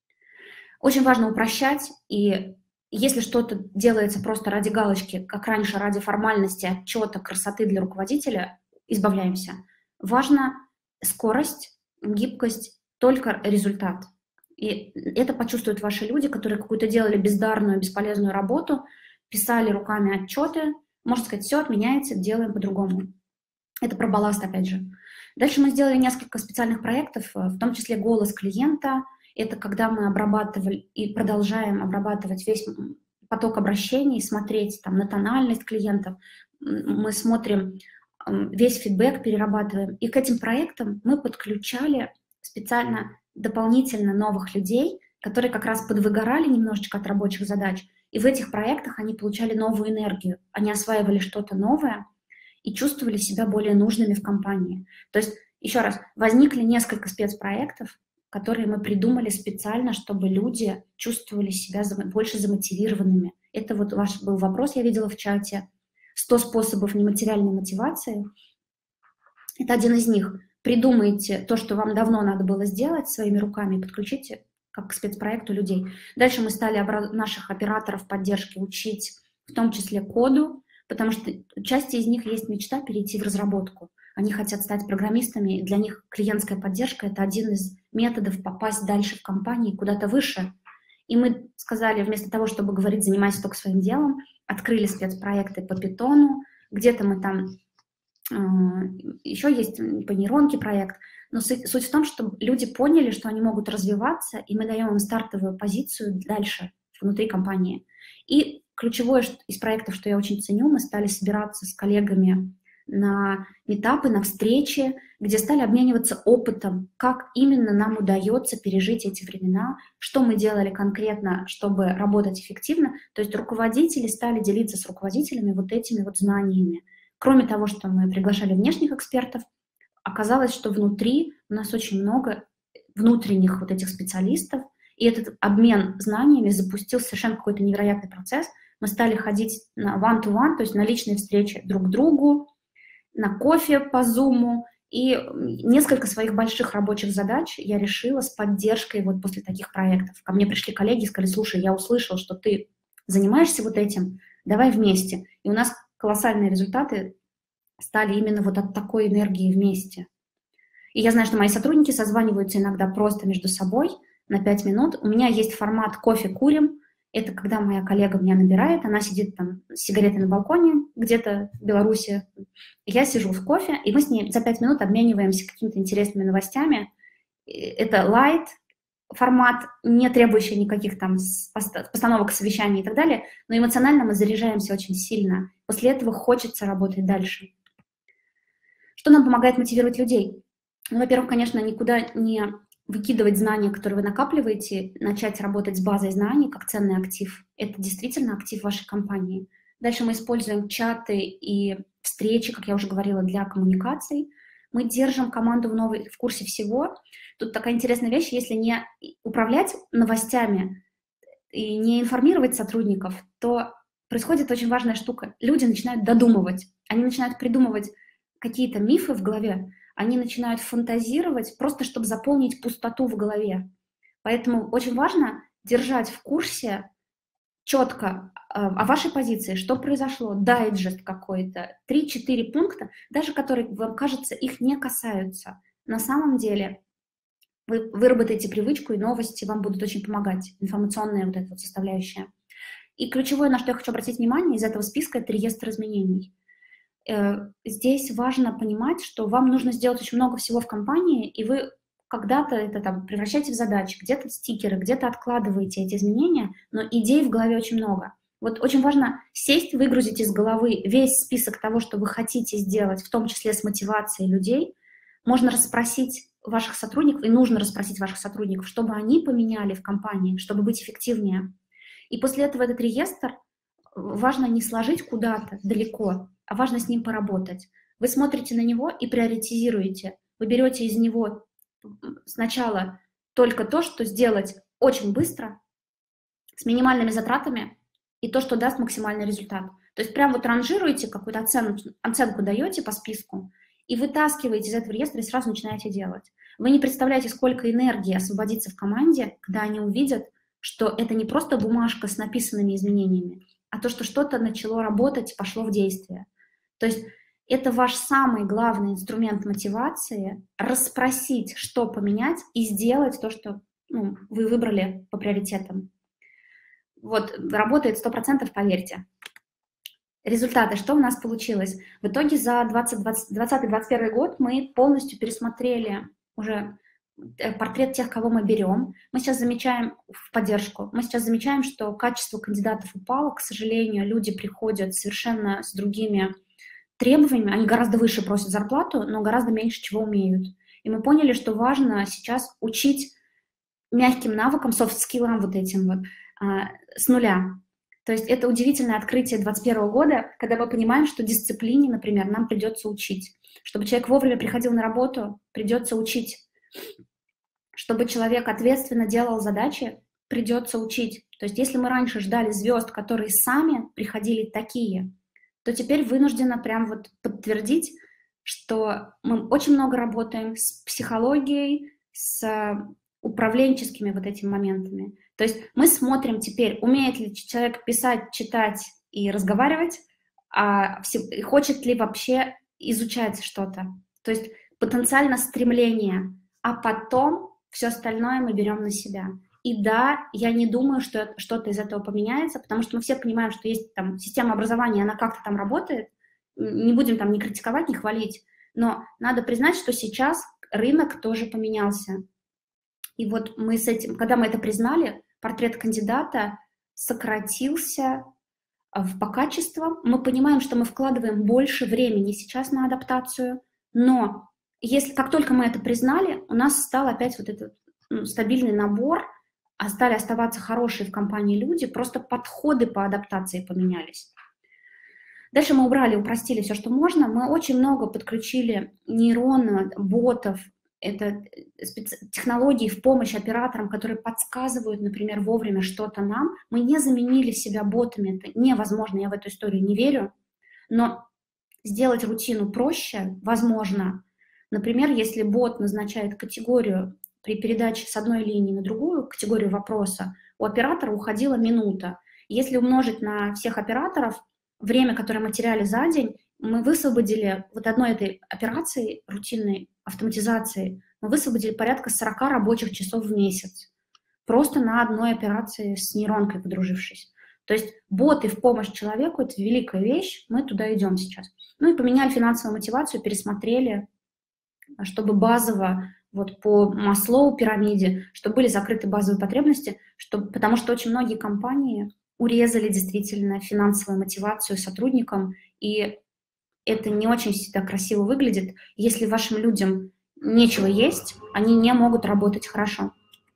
Очень важно упрощать, и если что-то делается просто ради галочки, как раньше, ради формальности, отчета, красоты для руководителя, избавляемся. Важна скорость, гибкость, только результат. И это почувствуют ваши люди, которые какую-то делали бездарную, бесполезную работу, писали руками отчеты, можно сказать, все отменяется, делаем по-другому. Это про балласт, опять же. Дальше мы сделали несколько специальных проектов, в том числе «Голос клиента». Это когда мы обрабатывали и продолжаем обрабатывать весь поток обращений, смотреть там на тональность клиентов. Мы смотрим весь фидбэк, перерабатываем. И к этим проектам мы подключали специально дополнительно новых людей, которые как раз подвыгорали немножечко от рабочих задач. И в этих проектах они получали новую энергию. Они осваивали что-то новое и чувствовали себя более нужными в компании. То есть, еще раз, возникли несколько спецпроектов, которые мы придумали специально, чтобы люди чувствовали себя больше замотивированными. Это вот ваш был вопрос, я видела в чате. сто способов нематериальной мотивации. Это один из них. Придумайте то, что вам давно надо было сделать своими руками, подключите как к спецпроекту людей. Дальше мы стали наших операторов поддержки учить, в том числе коду, потому что у части из них есть мечта перейти в разработку. Они хотят стать программистами, и для них клиентская поддержка – это один из методов попасть дальше в компании, куда-то выше. И мы сказали, вместо того, чтобы говорить, занимайся только своим делом, открыли спецпроекты по питону, где-то мы там, э, еще есть по нейронке проект, но суть, суть в том, что люди поняли, что они могут развиваться, и мы даем им стартовую позицию дальше, внутри компании. И ключевое из проектов, что я очень ценю, мы стали собираться с коллегами на митапы, на встречи, где стали обмениваться опытом, как именно нам удается пережить эти времена, что мы делали конкретно, чтобы работать эффективно. То есть руководители стали делиться с руководителями вот этими вот знаниями. Кроме того, что мы приглашали внешних экспертов, оказалось, что внутри у нас очень много внутренних вот этих специалистов, и этот обмен знаниями запустил совершенно какой-то невероятный процесс. Мы стали ходить на one-to-one, то есть на личные встречи друг к другу, на кофе по зуму, и несколько своих больших рабочих задач я решила с поддержкой вот после таких проектов. Ко мне пришли коллеги и сказали: слушай, я услышал, что ты занимаешься вот этим, давай вместе. И у нас колоссальные результаты стали именно вот от такой энергии вместе. И я знаю, что мои сотрудники созваниваются иногда просто между собой на пять минут. У меня есть формат «кофе курим». Это когда моя коллега меня набирает, она сидит там с сигаретой на балконе где-то в Беларуси. Я сижу в кофе, и мы с ней за пять минут обмениваемся какими-то интересными новостями. Это лайт формат, не требующий никаких там постановок совещаний и так далее, но эмоционально мы заряжаемся очень сильно. После этого хочется работать дальше. Что нам помогает мотивировать людей? Ну, во-первых, конечно, никуда не выкидывать знания, которые вы накапливаете, начать работать с базой знаний как ценный актив. Это действительно актив вашей компании. Дальше мы используем чаты и встречи, как я уже говорила, для коммуникаций. Мы держим команду в, новой, в курсе всего. Тут такая интересная вещь: если не управлять новостями и не информировать сотрудников, то происходит очень важная штука. Люди начинают додумывать, они начинают придумывать какие-то мифы в голове, они начинают фантазировать просто, чтобы заполнить пустоту в голове. Поэтому очень важно держать в курсе четко э, о вашей позиции, что произошло, дайджест какой-то, три-четыре пункта, даже которые, вам кажется, их не касаются. На самом деле вы выработаете привычку, и новости вам будут очень помогать, информационная вот эта вот составляющая. И ключевое, на что я хочу обратить внимание из этого списка, это реестр изменений. Здесь важно понимать, что вам нужно сделать очень много всего в компании, и вы когда-то это там превращаете в задачи, где-то стикеры, где-то откладываете эти изменения, но идей в голове очень много. Вот очень важно сесть, выгрузить из головы весь список того, что вы хотите сделать, в том числе с мотивацией людей. Можно расспросить ваших сотрудников, и нужно расспросить ваших сотрудников, чтобы они поменяли в компании, чтобы быть эффективнее. И после этого этот реестр важно не сложить куда-то далеко, а важно с ним поработать. Вы смотрите на него и приоритизируете. Вы берете из него сначала только то, что сделать очень быстро, с минимальными затратами, и то, что даст максимальный результат. То есть прям вот ранжируете, какую-то оценку, оценку даете по списку, и вытаскиваете из этого реестра и сразу начинаете делать. Вы не представляете, сколько энергии освободится в команде, когда они увидят, что это не просто бумажка с написанными изменениями, а то, что что-то начало работать, пошло в действие. То есть это ваш самый главный инструмент мотивации — расспросить, что поменять, и сделать то, что ну, вы выбрали по приоритетам. Вот, работает сто процентов, поверьте. Результаты, что у нас получилось? В итоге за двадцатый двадцать первый год мы полностью пересмотрели уже портрет тех, кого мы берем. Мы сейчас замечаем в поддержку, мы сейчас замечаем, что качество кандидатов упало. К сожалению, люди приходят совершенно с другими требованиями, они гораздо выше просят зарплату, но гораздо меньше чего умеют. И мы поняли, что важно сейчас учить мягким навыкам, софт-скиллам вот этим вот, а, с нуля. То есть это удивительное открытие двадцать первого года, когда мы понимаем, что дисциплине, например, нам придется учить. Чтобы человек вовремя приходил на работу, придется учить. Чтобы человек ответственно делал задачи, придется учить. То есть если мы раньше ждали звезд, которые сами приходили такие, то теперь вынуждена прям вот подтвердить, что мы очень много работаем с психологией, с управленческими вот этими моментами. То есть мы смотрим теперь, умеет ли человек писать, читать и разговаривать, а хочет ли вообще изучать что-то. То есть потенциально стремление, а потом все остальное мы берем на себя. И да, я не думаю, что что-то из этого поменяется, потому что мы все понимаем, что есть там система образования, она как-то там работает, не будем там ни критиковать, ни хвалить, но надо признать, что сейчас рынок тоже поменялся. И вот мы с этим, когда мы это признали, портрет кандидата сократился в по качествам. Мы понимаем, что мы вкладываем больше времени сейчас на адаптацию, но если как только мы это признали, у нас стал опять вот этот ну, стабильный набор, а стали оставаться хорошие в компании люди, просто подходы по адаптации поменялись. Дальше мы убрали, упростили все, что можно. Мы очень много подключили нейронов, ботов, это специ... технологии в помощь операторам, которые подсказывают, например, вовремя что-то нам. Мы не заменили себя ботами, это невозможно, я в эту историю не верю, но сделать рутину проще возможно. Например, если бот назначает категорию при передаче с одной линии на другую, категорию вопроса, у оператора уходила минута. Если умножить на всех операторов время, которое мы теряли за день, мы высвободили вот одной этой операции, рутинной автоматизации, мы высвободили порядка сорок рабочих часов в месяц. Просто на одной операции с нейронкой подружившись. То есть боты в помощь человеку – это великая вещь, мы туда идем сейчас. Ну и поменяли финансовую мотивацию, пересмотрели, чтобы базово, вот по Маслоу пирамиде, чтобы были закрыты базовые потребности, чтобы, потому что очень многие компании урезали действительно финансовую мотивацию сотрудникам, и это не очень всегда красиво выглядит. Если вашим людям нечего есть, они не могут работать хорошо.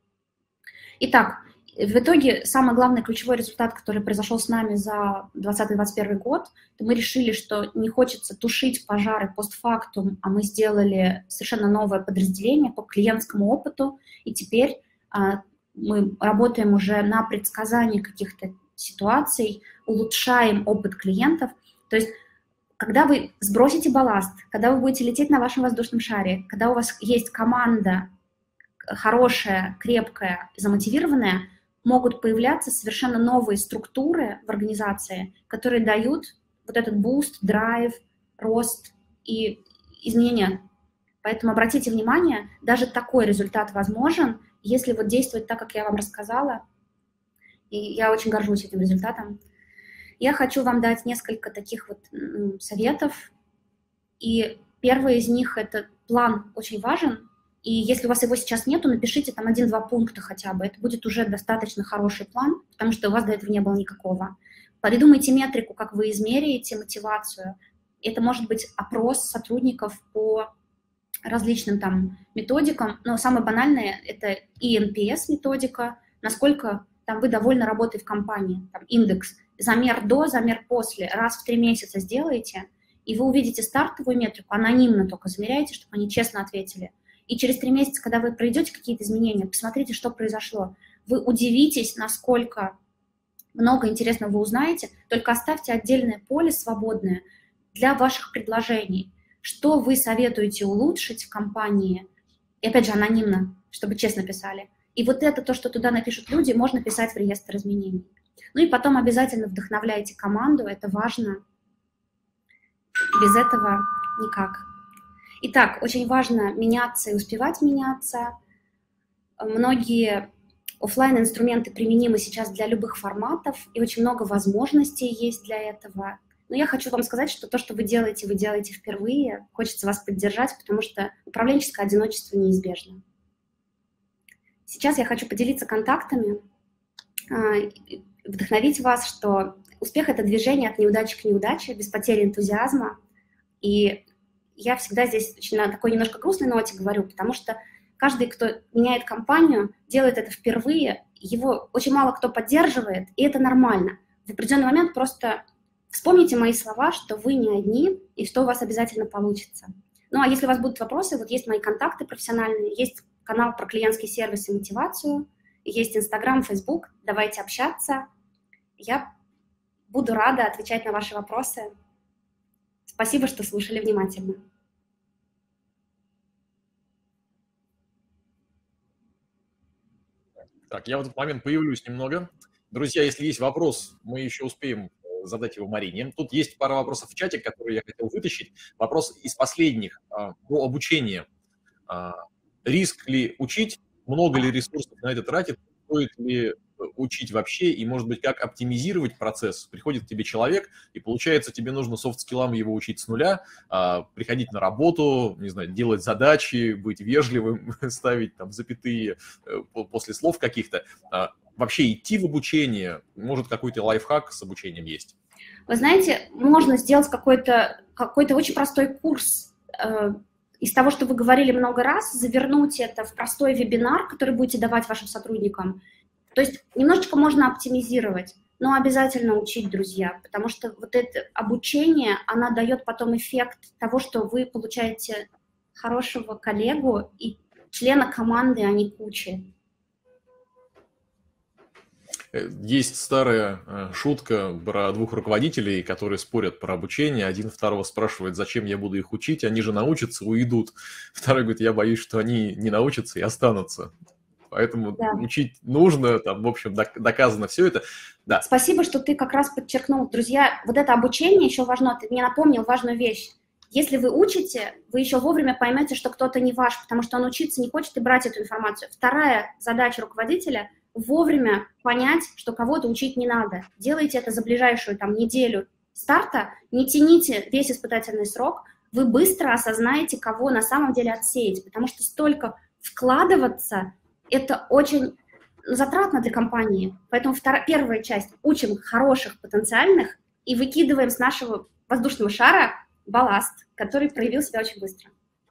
Итак, в итоге самый главный ключевой результат, который произошел с нами за двадцатый — двадцать первый год, это мы решили, что не хочется тушить пожары постфактум, а мы сделали совершенно новое подразделение по клиентскому опыту, и теперь а, мы работаем уже на предсказании каких-то ситуаций, улучшаем опыт клиентов. То есть, когда вы сбросите балласт, когда вы будете лететь на вашем воздушном шаре, когда у вас есть команда хорошая, крепкая, замотивированная, могут появляться совершенно новые структуры в организации, которые дают вот этот буст, драйв, рост и изменения. Поэтому обратите внимание, даже такой результат возможен, если вот действовать так, как я вам рассказала, и я очень горжусь этим результатом. Я хочу вам дать несколько таких вот советов, и первый из них – это план очень важен, и если у вас его сейчас нету, напишите там один-два пункта хотя бы, это будет уже достаточно хороший план, потому что у вас до этого не было никакого. Придумайте метрику, как вы измеряете мотивацию. Это может быть опрос сотрудников по различным там методикам, но самое банальное – это и эн пи эс методика, насколько там вы довольны работой в компании, там индекс, замер до, замер после, раз в три месяца сделаете, и вы увидите стартовую метрику, анонимно только замеряйте, чтобы они честно ответили. И через три месяца, когда вы пройдете какие-то изменения, посмотрите, что произошло. Вы удивитесь, насколько много интересного вы узнаете, только оставьте отдельное поле свободное для ваших предложений. Что вы советуете улучшить в компании, и опять же анонимно, чтобы честно писали. И вот это, то, что туда напишут люди, можно писать в реестр изменений. Ну и потом обязательно вдохновляйте команду, это важно. Без этого никак. Итак, очень важно меняться и успевать меняться. Многие офлайн-инструменты применимы сейчас для любых форматов, и очень много возможностей есть для этого. Но я хочу вам сказать, что то, что вы делаете, вы делаете впервые. Хочется вас поддержать, потому что управленческое одиночество неизбежно. Сейчас я хочу поделиться контактами, вдохновить вас, что успех – это движение от неудачи к неудаче, без потери энтузиазма. И я всегда здесь очень на такой немножко грустной ноте говорю, потому что каждый, кто меняет компанию, делает это впервые, его очень мало кто поддерживает, и это нормально. В определенный момент просто вспомните мои слова, что вы не одни, и что у вас обязательно получится. Ну, а если у вас будут вопросы, вот есть мои контакты профессиональные, есть канал про клиентский сервис и мотивацию, есть Инстаграм, Фейсбук, давайте общаться. Я буду рада отвечать на ваши вопросы. Спасибо, что слушали внимательно. Так, я в этот момент появлюсь немного. Друзья, если есть вопрос, мы еще успеем задать его Марине. Тут есть пара вопросов в чате, которые я хотел вытащить. Вопрос из последних по обучению. Риск ли учить много ли ресурсов на это тратит, стоит ли учить вообще, и, может быть, как оптимизировать процесс. Приходит к тебе человек, и, получается, тебе нужно софт-скиллам его учить с нуля, а, приходить на работу, не знаю, делать задачи, быть вежливым, ставить там запятые после слов каких-то. А, вообще идти в обучение, может, какой-то лайфхак с обучением есть? Вы знаете, можно сделать какой-то какой-то очень простой курс э, из того, что вы говорили много раз, завернуть это в простой вебинар, который будете давать вашим сотрудникам. То есть немножечко можно оптимизировать, но обязательно учить, друзья, потому что вот это обучение, оно дает потом эффект того, что вы получаете хорошего коллегу и члена команды, а не кучи. Есть старая шутка про двух руководителей, которые спорят про обучение. Один второго спрашивает, зачем я буду их учить, они же научатся, уйдут. Второй говорит, я боюсь, что они не научатся и останутся. Поэтому да. Учить нужно, там, в общем, доказано все это. Да. Спасибо, что ты как раз подчеркнул. Друзья, вот это обучение еще важно, ты мне напомнил важную вещь. Если вы учите, вы еще вовремя поймете, что кто-то не ваш, потому что он учиться не хочет и брать эту информацию. Вторая задача руководителя – вовремя понять, что кого-то учить не надо. Делайте это за ближайшую там, неделю старта, не тяните весь испытательный срок, вы быстро осознаете, кого на самом деле отсеять, потому что столько вкладываться – это очень затратно для компании. Поэтому вторая, первая часть – учим хороших потенциальных и выкидываем с нашего воздушного шара балласт, который проявил себя очень быстро.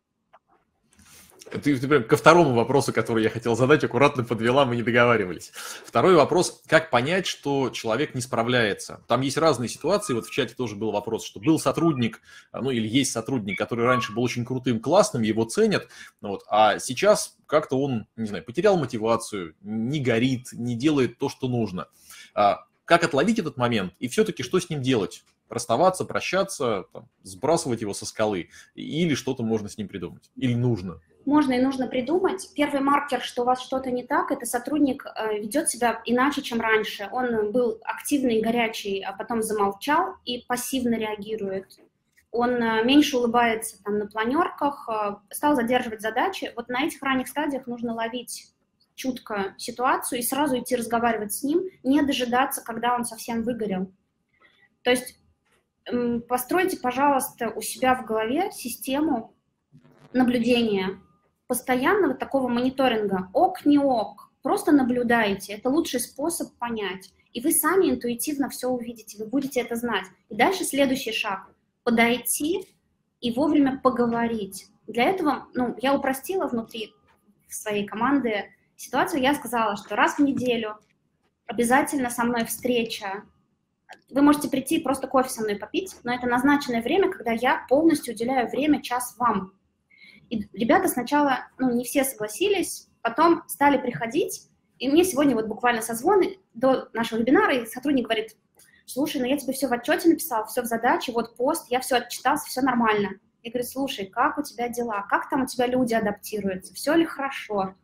Ты, ты прям ко второму вопросу, который я хотел задать, аккуратно подвела, мы не договаривались. Второй вопрос, как понять, что человек не справляется? Там есть разные ситуации, вот в чате тоже был вопрос, что был сотрудник, ну или есть сотрудник, который раньше был очень крутым, классным, его ценят, вот, а сейчас как-то он, не знаю, потерял мотивацию, не горит, не делает то, что нужно. А как отловить этот момент и все-таки что с ним делать? Расставаться, прощаться, там, сбрасывать его со скалы или что-то можно с ним придумать? Или нужно? Можно и нужно придумать. Первый маркер, что у вас что-то не так, это сотрудник э, ведет себя иначе, чем раньше. Он был активный, горячий, а потом замолчал и пассивно реагирует. Он э, меньше улыбается там, на планерках, э, стал задерживать задачи. Вот на этих ранних стадиях нужно ловить чутко ситуацию и сразу идти разговаривать с ним, не дожидаться, когда он совсем выгорел. То есть э, постройте, пожалуйста, у себя в голове систему наблюдения, постоянного такого мониторинга, ок, не ок, просто наблюдаете, это лучший способ понять, и вы сами интуитивно все увидите, вы будете это знать. И дальше следующий шаг – подойти и вовремя поговорить. Для этого, ну, я упростила внутри своей команды ситуацию, я сказала, что раз в неделю обязательно со мной встреча, вы можете прийти и просто кофе со мной попить, но это назначенное время, когда я полностью уделяю время, час вам. И ребята сначала, ну, не все согласились, потом стали приходить, и мне сегодня вот буквально созвоны до нашего вебинара, и сотрудник говорит, слушай, ну я тебе все в отчете написал, все в задаче, вот пост, я все отчитался, все нормально. Я говорю, слушай, как у тебя дела, как там у тебя люди адаптируются, все ли хорошо?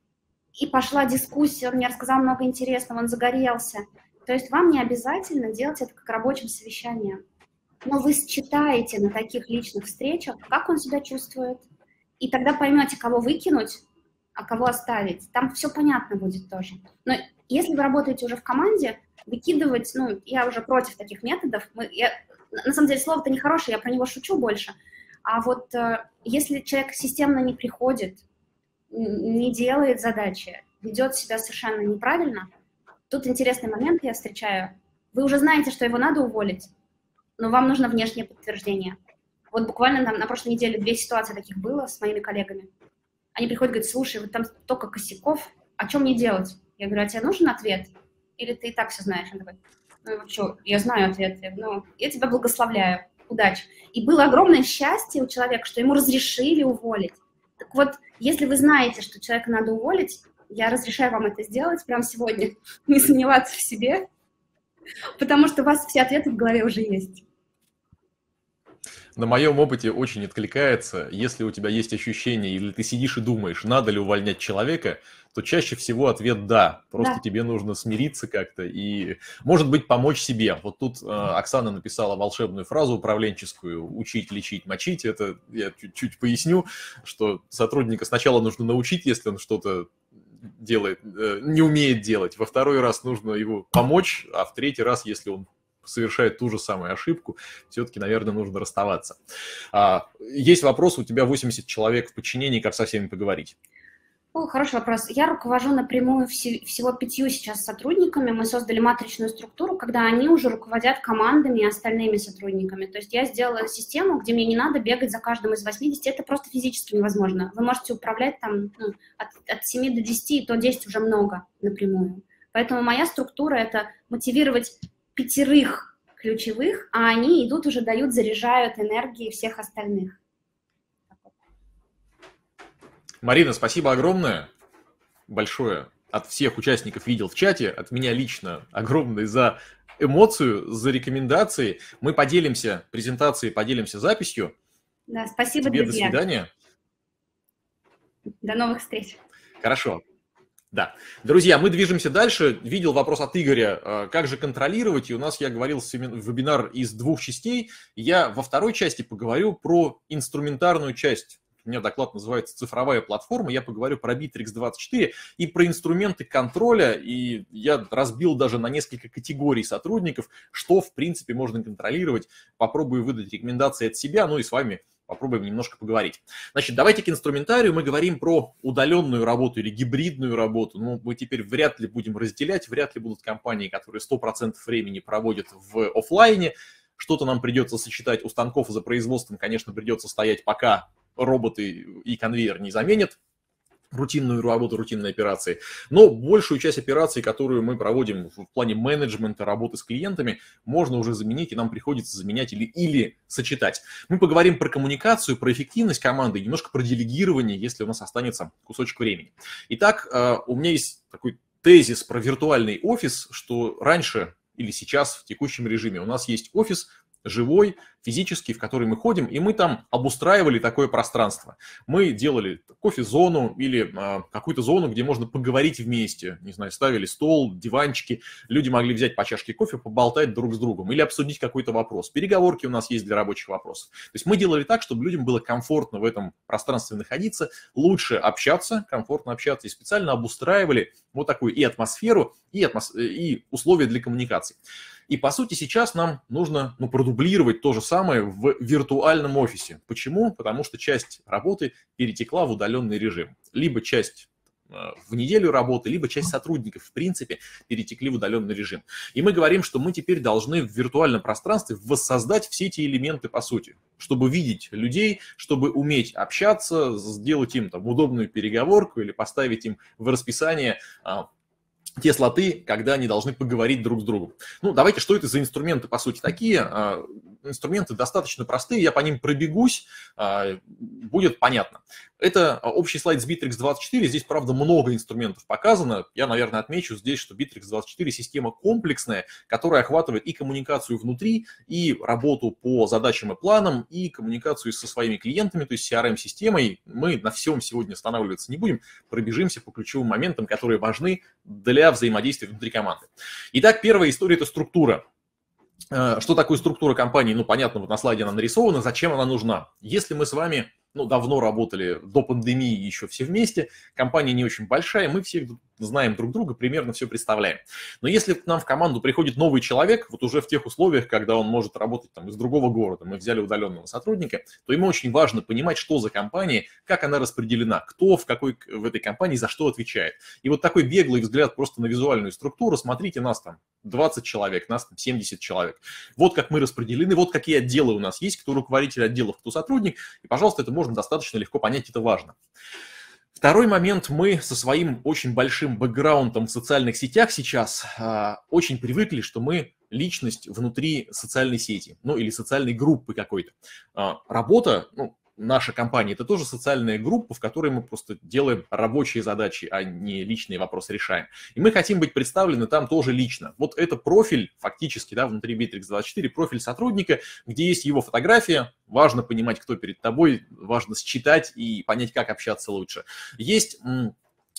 И пошла дискуссия, он мне рассказал много интересного, он загорелся. То есть вам не обязательно делать это как рабочим совещанием, но вы считаете на таких личных встречах, как он себя чувствует, и тогда поймете, кого выкинуть, а кого оставить. Там все понятно будет тоже. Но если вы работаете уже в команде, выкидывать, ну, я уже против таких методов. Мы, я, на самом деле, слово-то нехорошее, я про него шучу больше. А вот э, если человек системно не приходит, не делает задачи, ведет себя совершенно неправильно, тут интересный момент я встречаю. Вы уже знаете, что его надо уволить, но вам нужно внешнее подтверждение. Вот буквально на, на прошлой неделе две ситуации таких было с моими коллегами. Они приходят и говорят, слушай, вот там столько косяков, а что мне делать? Я говорю, а тебе нужен ответ? Или ты и так все знаешь? Он такой, ну что, я знаю ответ. Я, ну, я тебя благословляю, удачи. И было огромное счастье у человека, что ему разрешили уволить. Так вот, если вы знаете, что человека надо уволить, я разрешаю вам это сделать прямо сегодня, не сомневаться в себе, потому что у вас все ответы в голове уже есть. На моем опыте очень откликается, если у тебя есть ощущение, или ты сидишь и думаешь, надо ли увольнять человека, то чаще всего ответ «да». Просто да. Тебе нужно смириться как-то и, может быть, помочь себе. Вот тут э, Оксана написала волшебную фразу управленческую «учить, лечить, мочить». Это я чуть-чуть поясню, что сотрудника сначала нужно научить, если он что-то делает, не умеет делать, во второй раз нужно его помочь, а в третий раз, если он совершает ту же самую ошибку, все-таки, наверное, нужно расставаться. Есть вопрос, у тебя восемьдесят человек в подчинении, как со всеми поговорить? О, хороший вопрос. Я руковожу напрямую вси- всего пятью сейчас сотрудниками. Мы создали матричную структуру, когда они уже руководят командами и остальными сотрудниками. То есть я сделала систему, где мне не надо бегать за каждым из восьмидесяти. Это просто физически невозможно. Вы можете управлять там ну, от, от семи до десяти, и то десять уже много напрямую. Поэтому моя структура – это мотивировать пятерых ключевых, а они идут уже, дают, заряжают энергией всех остальных. Марина, спасибо огромное, большое от всех участников видел в чате, от меня лично огромное за эмоцию, за рекомендации. Мы поделимся презентацией, поделимся записью. Да, спасибо, Тебе друзья. до свидания. До новых встреч. Хорошо. Да. Друзья, мы движемся дальше. Видел вопрос от Игоря, как же контролировать. И у нас, я говорил, вебинар из двух частей. Я во второй части поговорю про инструментарную часть. У меня доклад называется «Цифровая платформа». Я поговорю про Bittrex двадцать четыре и про инструменты контроля. И я разбил даже на несколько категорий сотрудников, что, в принципе, можно контролировать. Попробую выдать рекомендации от себя, ну и с вами попробуем немножко поговорить. Значит, давайте к инструментарию. Мы говорим про удаленную работу или гибридную работу. Ну, мы теперь вряд ли будем разделять, вряд ли будут компании, которые сто процентов времени проводят в офлайне. Что-то нам придется сочетать у станков за производством, конечно, придется стоять, пока роботы и конвейер не заменят рутинную работу, рутинные операции. Но большую часть операций, которую мы проводим в плане менеджмента, работы с клиентами, можно уже заменить, и нам приходится заменять или, или сочетать. Мы поговорим про коммуникацию, про эффективность команды, немножко про делегирование, если у нас останется кусочек времени. Итак, у меня есть такой тезис про виртуальный офис, что раньше или сейчас в текущем режиме у нас есть офис, живой, физический, в который мы ходим, и мы там обустраивали такое пространство. Мы делали кофе-зону или а, какую-то зону, где можно поговорить вместе, не знаю, ставили стол, диванчики, люди могли взять по чашке кофе, поболтать друг с другом или обсудить какой-то вопрос. Переговорки у нас есть для рабочих вопросов. То есть мы делали так, чтобы людям было комфортно в этом пространстве находиться, лучше общаться, комфортно общаться, и специально обустраивали вот такую и атмосферу, и, атмос... и условия для коммуникации. И, по сути, сейчас нам нужно ну, продублировать то же самое в виртуальном офисе. Почему? Потому что часть работы перетекла в удаленный режим. Либо часть в неделю работы, либо часть сотрудников, в принципе, перетекли в удаленный режим. И мы говорим, что мы теперь должны в виртуальном пространстве воссоздать все эти элементы, по сути, чтобы видеть людей, чтобы уметь общаться, сделать им там удобную переговорку или поставить им в расписание те слоты, когда они должны поговорить друг с другом. Ну, давайте, что это за инструменты, по сути, такие? Инструменты достаточно простые, я по ним пробегусь, будет понятно. Это общий слайд с Bittrex двадцать четыре, здесь, правда, много инструментов показано. Я, наверное, отмечу здесь, что Bittrex двадцать четыре система комплексная, которая охватывает и коммуникацию внутри, и работу по задачам и планам, и коммуникацию со своими клиентами, то есть си ар эм-системой. Мы на всем сегодня останавливаться не будем, пробежимся по ключевым моментам, которые важны для взаимодействия внутри команды. Итак, первая история – это структура. Что такое структура компании? Ну, понятно, вот на слайде она нарисована, зачем она нужна. Если мы с вами ну, давно работали, до пандемии еще все вместе, компания не очень большая, мы все знаем друг друга, примерно все представляем. Но если к нам в команду приходит новый человек, вот уже в тех условиях, когда он может работать там из другого города, мы взяли удаленного сотрудника, то ему очень важно понимать, что за компания, как она распределена, кто в какой в этой компании за что отвечает. И вот такой беглый взгляд просто на визуальную структуру, смотрите, нас там двадцать человек, нас там семьдесят человек. Вот как мы распределены, вот какие отделы у нас есть, кто руководитель отделов, кто сотрудник, и, пожалуйста, это можно достаточно легко понять, это важно. Второй момент, мы со своим очень большим бэкграундом в социальных сетях сейчас а, очень привыкли, что мы личность внутри социальной сети, ну или социальной группы какой-то. А, работа, ну, наша компания – это тоже социальная группа, в которой мы просто делаем рабочие задачи, а не личные вопросы решаем. И мы хотим быть представлены там тоже лично. Вот это профиль, фактически, да, внутри Bittrex двадцать четыре, профиль сотрудника, где есть его фотография. Важно понимать, кто перед тобой, важно считать и понять, как общаться лучше. Есть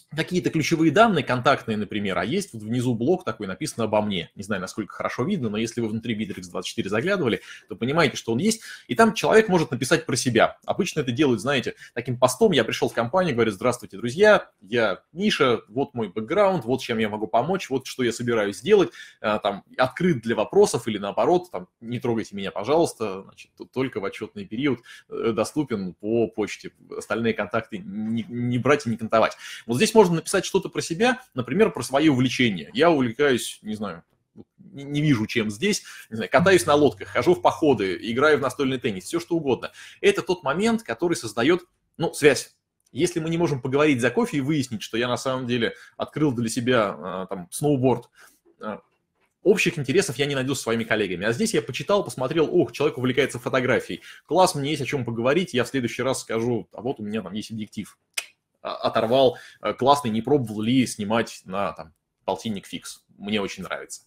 какие-то ключевые данные, контактные, например, а есть вот внизу блок такой, написано «Обо мне». Не знаю, насколько хорошо видно, но если вы внутри Bittrex двадцать четыре заглядывали, то понимаете, что он есть. И там человек может написать про себя. Обычно это делают, знаете, таким постом. Я пришел в компанию, говорю: здравствуйте, друзья, я Миша, вот мой бэкграунд, вот чем я могу помочь, вот что я собираюсь сделать. Там открыт для вопросов или наоборот, там, не трогайте меня, пожалуйста, значит, только в отчетный период доступен по почте. Остальные контакты не, не брать и не кантовать. Вот здесь можно написать что-то про себя, например, про свои увлечения. Я увлекаюсь, не знаю, не, не вижу, чем здесь, не знаю, катаюсь на лодках, хожу в походы, играю в настольный теннис, все что угодно. Это тот момент, который создает, ну, связь. Если мы не можем поговорить за кофе и выяснить, что я на самом деле открыл для себя там сноуборд, общих интересов я не найду со своими коллегами. А здесь я почитал, посмотрел, ох, человек увлекается фотографией. Класс, мне есть о чем поговорить, я в следующий раз скажу, а вот у меня там есть объектив. Оторвал, классный, не пробовал ли снимать на там, полтинник фикс. Мне очень нравится.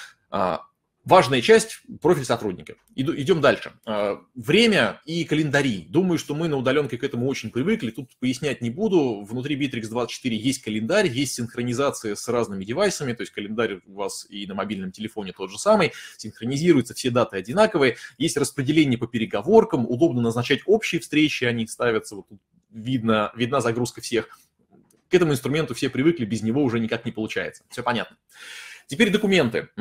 Важная часть – профиль сотрудника. Иду, идем дальше. Время и календари. Думаю, что мы на удаленке к этому очень привыкли. Тут пояснять не буду. Внутри Bittrex двадцать четыре есть календарь, есть синхронизация с разными девайсами. То есть календарь у вас и на мобильном телефоне тот же самый. Синхронизируются, все даты одинаковые. Есть распределение по переговоркам. Удобно назначать общие встречи. Они ставятся, вот тут видно, видна загрузка всех. К этому инструменту все привыкли, без него уже никак не получается. Все понятно. Теперь документы.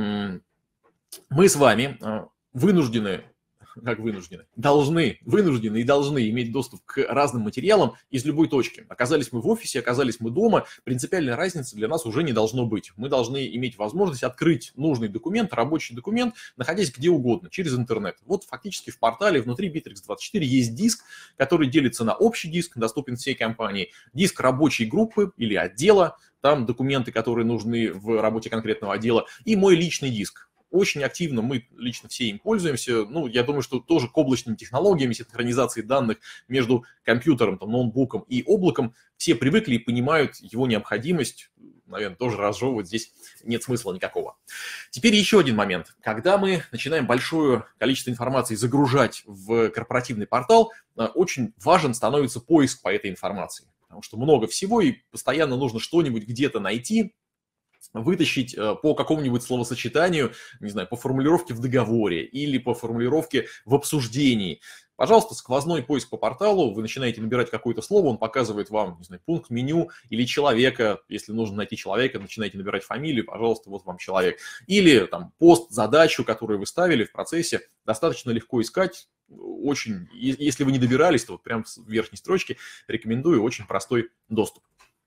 Мы с вами вынуждены, как вынуждены, должны, вынуждены и должны иметь доступ к разным материалам из любой точки. Оказались мы в офисе, оказались мы дома, принципиальной разницы для нас уже не должно быть. Мы должны иметь возможность открыть нужный документ, рабочий документ, находясь где угодно, через интернет. Вот фактически в портале внутри Bittrex двадцать четыре есть диск, который делится на общий диск, доступен всей компании, диск рабочей группы или отдела, там документы, которые нужны в работе конкретного отдела, и мой личный диск. Очень активно мы лично все им пользуемся. Ну, я думаю, что тоже к облачным технологиям, синхронизации данных между компьютером, там, ноутбуком и облаком все привыкли и понимают его необходимость. Наверное, тоже разжевывать здесь нет смысла никакого. Теперь еще один момент. Когда мы начинаем большое количество информации загружать в корпоративный портал, очень важен становится поиск по этой информации. Потому что много всего, и постоянно нужно что-нибудь где-то найти, вытащить по какому-нибудь словосочетанию, не знаю, по формулировке в договоре или по формулировке в обсуждении. Пожалуйста, сквозной поиск по порталу, вы начинаете набирать какое-то слово, он показывает вам, не знаю, пункт меню или человека. Если нужно найти человека, начинаете набирать фамилию, пожалуйста, вот вам человек. Или там пост, задачу, которую вы ставили в процессе, достаточно легко искать. Очень, если вы не добирались, то вот прямо в верхней строчке рекомендую, очень простой доступ.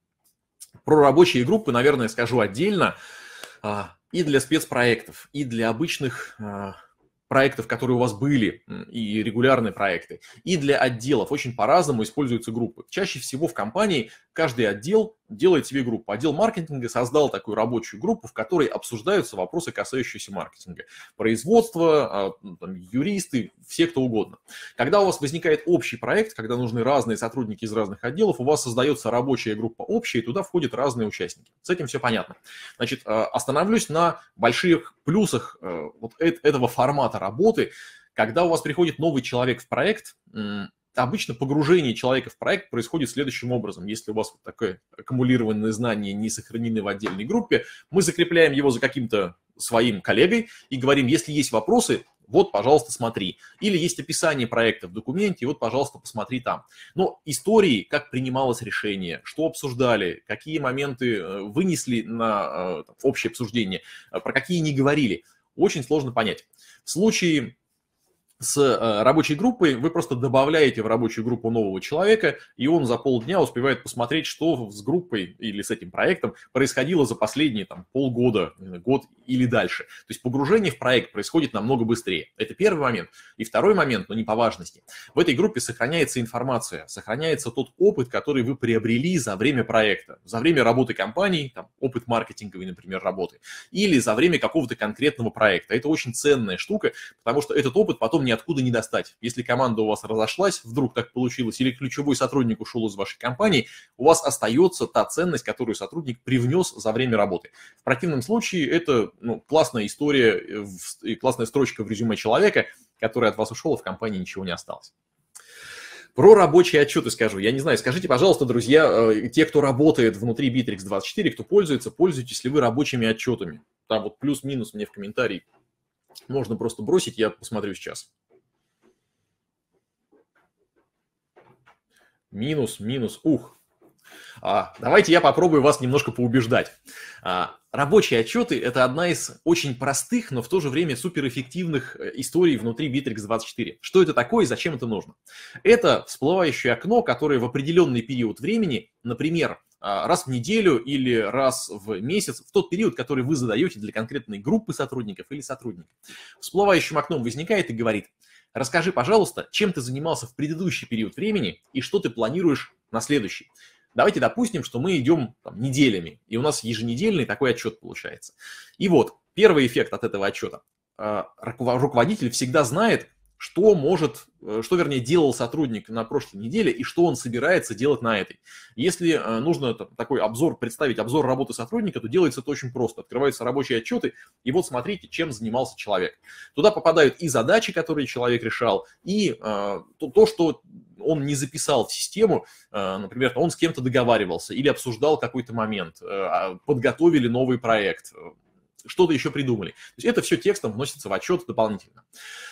Про рабочие группы, наверное, скажу отдельно. И для спецпроектов, и для обычных проектов, которые у вас были, и регулярные проекты, и для отделов очень по-разному используются группы. Чаще всего в компании каждый отдел делает себе группу. Отдел маркетинга создал такую рабочую группу, в которой обсуждаются вопросы, касающиеся маркетинга. Производство, там, юристы, все кто угодно. Когда у вас возникает общий проект, когда нужны разные сотрудники из разных отделов, у вас создается рабочая группа общая, и туда входят разные участники. С этим все понятно. Значит, остановлюсь на больших плюсах вот этого формата работы. Когда у вас приходит новый человек в проект, обычно погружение человека в проект происходит следующим образом. Если у вас вот такое аккумулированное знание не сохранены в отдельной группе, мы закрепляем его за каким-то своим коллегой и говорим, если есть вопросы, вот, пожалуйста, смотри. Или есть описание проекта в документе, вот, пожалуйста, посмотри там. Но истории, как принималось решение, что обсуждали, какие моменты вынесли на общее обсуждение, про какие не говорили, очень сложно понять. В случае с рабочей группой вы просто добавляете в рабочую группу нового человека, и он за полдня успевает посмотреть, что с группой или с этим проектом происходило за последние там, полгода, год или дальше. То есть погружение в проект происходит намного быстрее. Это первый момент. И второй момент, но не по важности. В этой группе сохраняется информация, сохраняется тот опыт, который вы приобрели за время проекта, за время работы компании, там, опыт маркетинговой, например, работы, или за время какого-то конкретного проекта. Это очень ценная штука, потому что этот опыт потом не ниоткуда не достать. Если команда у вас разошлась, вдруг так получилось, или ключевой сотрудник ушел из вашей компании, у вас остается та ценность, которую сотрудник привнес за время работы. В противном случае это ну, классная история и классная строчка в резюме человека, который от вас ушел, а в компании ничего не осталось. Про рабочие отчеты скажу. Я не знаю, скажите, пожалуйста, друзья, те, кто работает внутри Битрикс двадцать четыре, кто пользуется, пользуетесь ли вы рабочими отчетами? Там вот плюс-минус мне в комментарии можно просто бросить, я посмотрю сейчас. Минус, минус, ух. А, давайте я попробую вас немножко поубеждать. А, рабочие отчеты – это одна из очень простых, но в то же время суперэффективных историй внутри Битрикс двадцать четыре. Что это такое и зачем это нужно? Это всплывающее окно, которое в определенный период времени, например, раз в неделю или раз в месяц, в тот период, который вы задаете для конкретной группы сотрудников или сотрудников, всплывающим окном возникает и говорит: расскажи, пожалуйста, чем ты занимался в предыдущий период времени и что ты планируешь на следующий. Давайте допустим, что мы идем там неделями, и у нас еженедельный такой отчет получается. И вот, первый эффект от этого отчета. Руководитель всегда знает, что может, что, вернее, делал сотрудник на прошлой неделе и что он собирается делать на этой. Если нужно такой обзор, представить обзор работы сотрудника, то делается это очень просто. Открываются рабочие отчеты, и вот смотрите, чем занимался человек. Туда попадают и задачи, которые человек решал, и то, то, что он не записал в систему, например, он с кем-то договаривался или обсуждал какой-то момент, подготовили новый проект, что-то еще придумали. То есть это все текстом вносится в отчет дополнительно.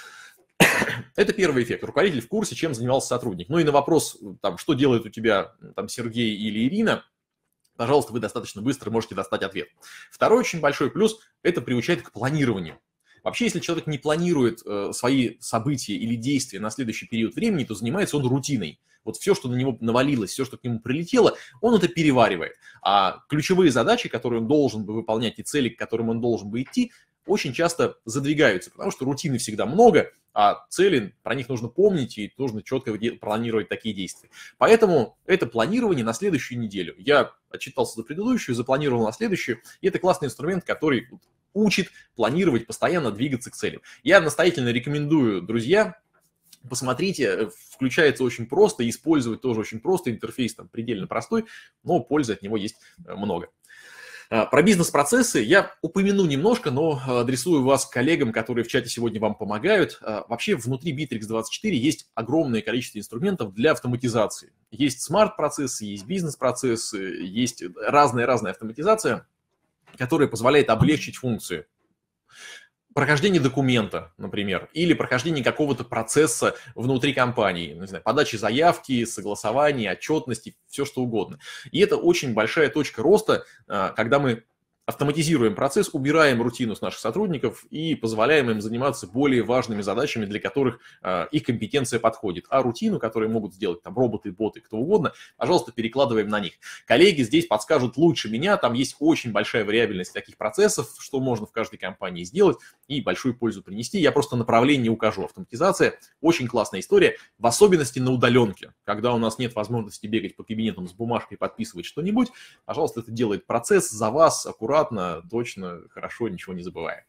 Это первый эффект. Руководитель в курсе, чем занимался сотрудник. Ну и на вопрос, там, что делает у тебя там, Сергей или Ирина, пожалуйста, вы достаточно быстро можете достать ответ. Второй очень большой плюс – это приучает к планированию. Вообще, если человек не планирует э, свои события или действия на следующий период времени, то занимается он рутиной. Вот все, что на него навалилось, все, что к нему прилетело, он это переваривает. А ключевые задачи, которые он должен бы выполнять, и цели, к которым он должен бы идти, очень часто задвигаются, потому что рутины всегда много, а цели, про них нужно помнить и нужно четко планировать такие действия. Поэтому это планирование на следующую неделю. Я отчитался за предыдущую, запланировал на следующую, и это классный инструмент, который учит планировать, постоянно двигаться к целям. Я настоятельно рекомендую, друзья, посмотрите, включается очень просто, использовать тоже очень просто, интерфейс там предельно простой, но пользы от него есть много. Про бизнес-процессы я упомяну немножко, но адресую вас к коллегам, которые в чате сегодня вам помогают. Вообще внутри Битрикс двадцать четыре есть огромное количество инструментов для автоматизации. Есть смарт-процессы, есть бизнес-процессы, есть разная-разная автоматизация, которая позволяет облегчить функцию. Прохождение документа, например, или прохождение какого-то процесса внутри компании, не знаю, подачи заявки, согласования, отчетности, все что угодно. И это очень большая точка роста, когда мы автоматизируем процесс, убираем рутину с наших сотрудников и позволяем им заниматься более важными задачами, для которых э, их компетенция подходит. А рутину, которую могут сделать там роботы, боты, кто угодно, пожалуйста, перекладываем на них. Коллеги здесь подскажут лучше меня, там есть очень большая вариабельность таких процессов, что можно в каждой компании сделать и большую пользу принести. Я просто направление укажу. Автоматизация – очень классная история, в особенности на удаленке, когда у нас нет возможности бегать по кабинетам с бумажкой и подписывать что-нибудь. Пожалуйста, это делает процесс за вас аккуратно, точно, хорошо, ничего не забывая.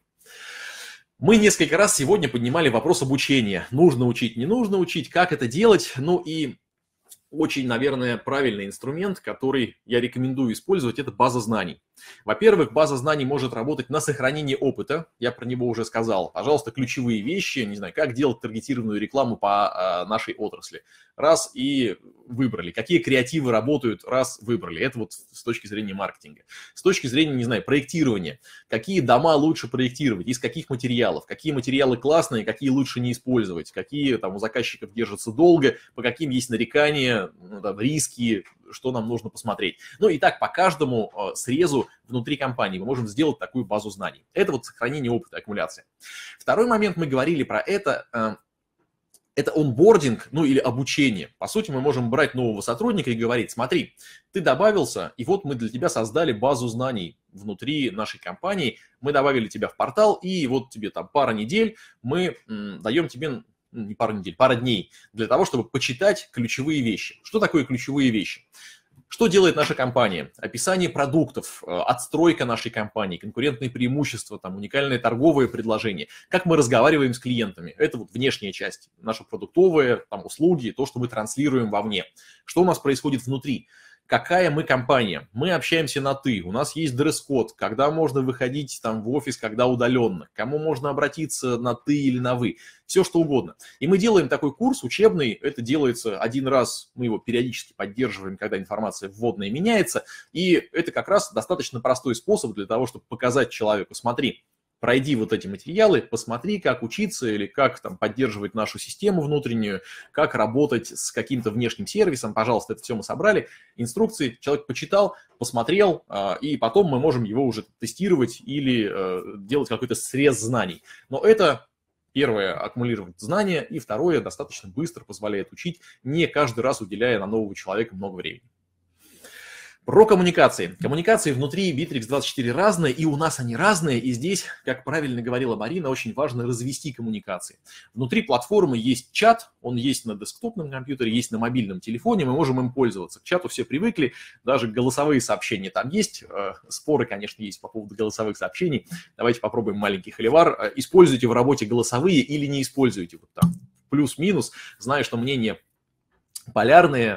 Мы несколько раз сегодня поднимали вопрос обучения. Нужно учить, не нужно учить, как это делать. Ну и очень, наверное, правильный инструмент, который я рекомендую использовать, это база знаний. Во-первых, база знаний может работать на сохранение опыта, я про него уже сказал. Пожалуйста, ключевые вещи, не знаю, как делать таргетированную рекламу по а, нашей отрасли. Раз и выбрали. Какие креативы работают, раз выбрали. Это вот с точки зрения маркетинга. С точки зрения, не знаю, проектирования. Какие дома лучше проектировать, из каких материалов, какие материалы классные, какие лучше не использовать, какие там у заказчиков держатся долго, по каким есть нарекания, ну, там, риски, что нам нужно посмотреть. Ну и так по каждому э, срезу внутри компании мы можем сделать такую базу знаний. Это вот сохранение опыта, аккумуляция. Второй момент, мы говорили про это, э, это онбординг, ну или обучение. По сути, мы можем брать нового сотрудника и говорить: смотри, ты добавился, и вот мы для тебя создали базу знаний внутри нашей компании, мы добавили тебя в портал, и вот тебе там пара недель, мы м, даем тебе... не пару недель, пара дней, для того, чтобы почитать ключевые вещи. Что такое ключевые вещи? Что делает наша компания? Описание продуктов, отстройка нашей компании, конкурентные преимущества, там, уникальное торговое предложение, как мы разговариваем с клиентами. Это вот внешняя часть, наши продуктовые там, услуги, то, что мы транслируем вовне. Что у нас происходит внутри? какая мы компания. Мы общаемся на «ты», у нас есть дресс-код, когда можно выходить там в офис, когда удаленно, кому можно обратиться на «ты» или на «вы», все что угодно. И мы делаем такой курс учебный, это делается один раз, мы его периодически поддерживаем, когда информация вводная меняется, и это как раз достаточно простой способ для того, чтобы показать человеку: смотри, пройди вот эти материалы, посмотри, как учиться или как там поддерживать нашу систему внутреннюю, как работать с каким-то внешним сервисом. Пожалуйста, это все мы собрали. Инструкции человек почитал, посмотрел, и потом мы можем его уже тестировать или делать какой-то срез знаний. Но это первое, аккумулировать знания, и второе, достаточно быстро позволяет учить, не каждый раз уделяя на нового человека много времени. Про коммуникации. Коммуникации внутри Битрикс двадцать четыре разные, и у нас они разные, и здесь, как правильно говорила Марина, очень важно развести коммуникации. Внутри платформы есть чат, он есть на десктопном компьютере, есть на мобильном телефоне, мы можем им пользоваться. К чату все привыкли, даже голосовые сообщения там есть. Споры, конечно, есть по поводу голосовых сообщений. Давайте попробуем маленький холивар. Используйте в работе голосовые или не используйте. Вот там плюс-минус. Знаю, что мнения полярные.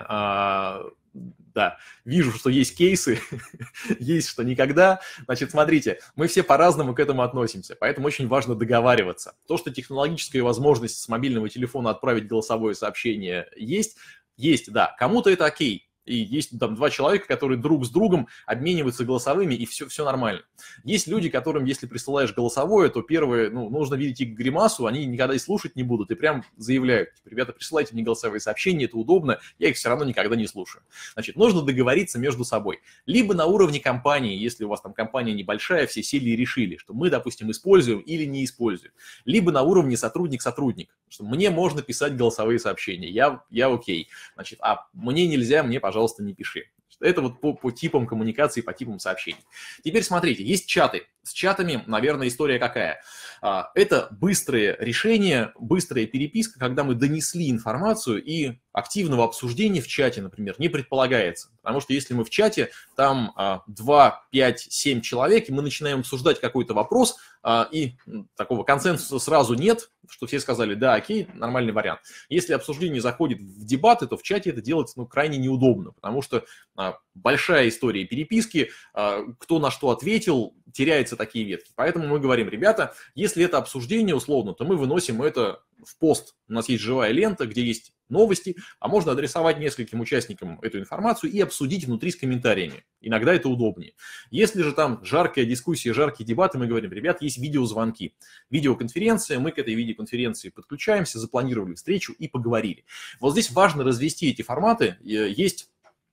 Да, вижу, что есть кейсы, есть что никогда. Значит, смотрите, мы все по-разному к этому относимся, поэтому очень важно договариваться. То, что технологическая возможность с мобильного телефона отправить голосовое сообщение есть, есть, да, кому-то это окей. И есть там два человека, которые друг с другом обмениваются голосовыми, и все, все нормально. Есть люди, которым, если присылаешь голосовое, то первое, ну, нужно видеть их гримасу, они никогда и слушать не будут, и прям заявляют: ребята, присылайте мне голосовые сообщения, это удобно, я их все равно никогда не слушаю. Значит, нужно договориться между собой. Либо на уровне компании, если у вас там компания небольшая, все сели и решили, что мы, допустим, используем или не используем. Либо на уровне сотрудник-сотрудник, что мне можно писать голосовые сообщения, я, я окей. Значит, а мне нельзя, мне, пожалуйста, пожалуйста, не пиши. Это вот по, по типам коммуникации, по типам сообщений. Теперь смотрите, есть чаты. С чатами, наверное, история какая? Это быстрые решения, быстрая переписка, когда мы донесли информацию, и активного обсуждения в чате, например, не предполагается. Потому что если мы в чате, там два, пять, семь человек, и мы начинаем обсуждать какой-то вопрос, и такого консенсуса сразу нет, что все сказали: да, окей, нормальный вариант. Если обсуждение заходит в дебаты, то в чате это делать, ну, крайне неудобно, потому что большая история переписки, кто на что ответил, теряются такие ветки. Поэтому мы говорим: ребята, если это обсуждение условно, то мы выносим это в пост. У нас есть живая лента, где есть новости, а можно адресовать нескольким участникам эту информацию и обсудить внутри с комментариями. Иногда это удобнее. Если же там жаркая дискуссия, жаркие дебаты, мы говорим: ребят, есть видеозвонки, видеоконференция, мы к этой видеоконференции подключаемся, запланировали встречу и поговорили. Вот здесь важно развести эти форматы. Есть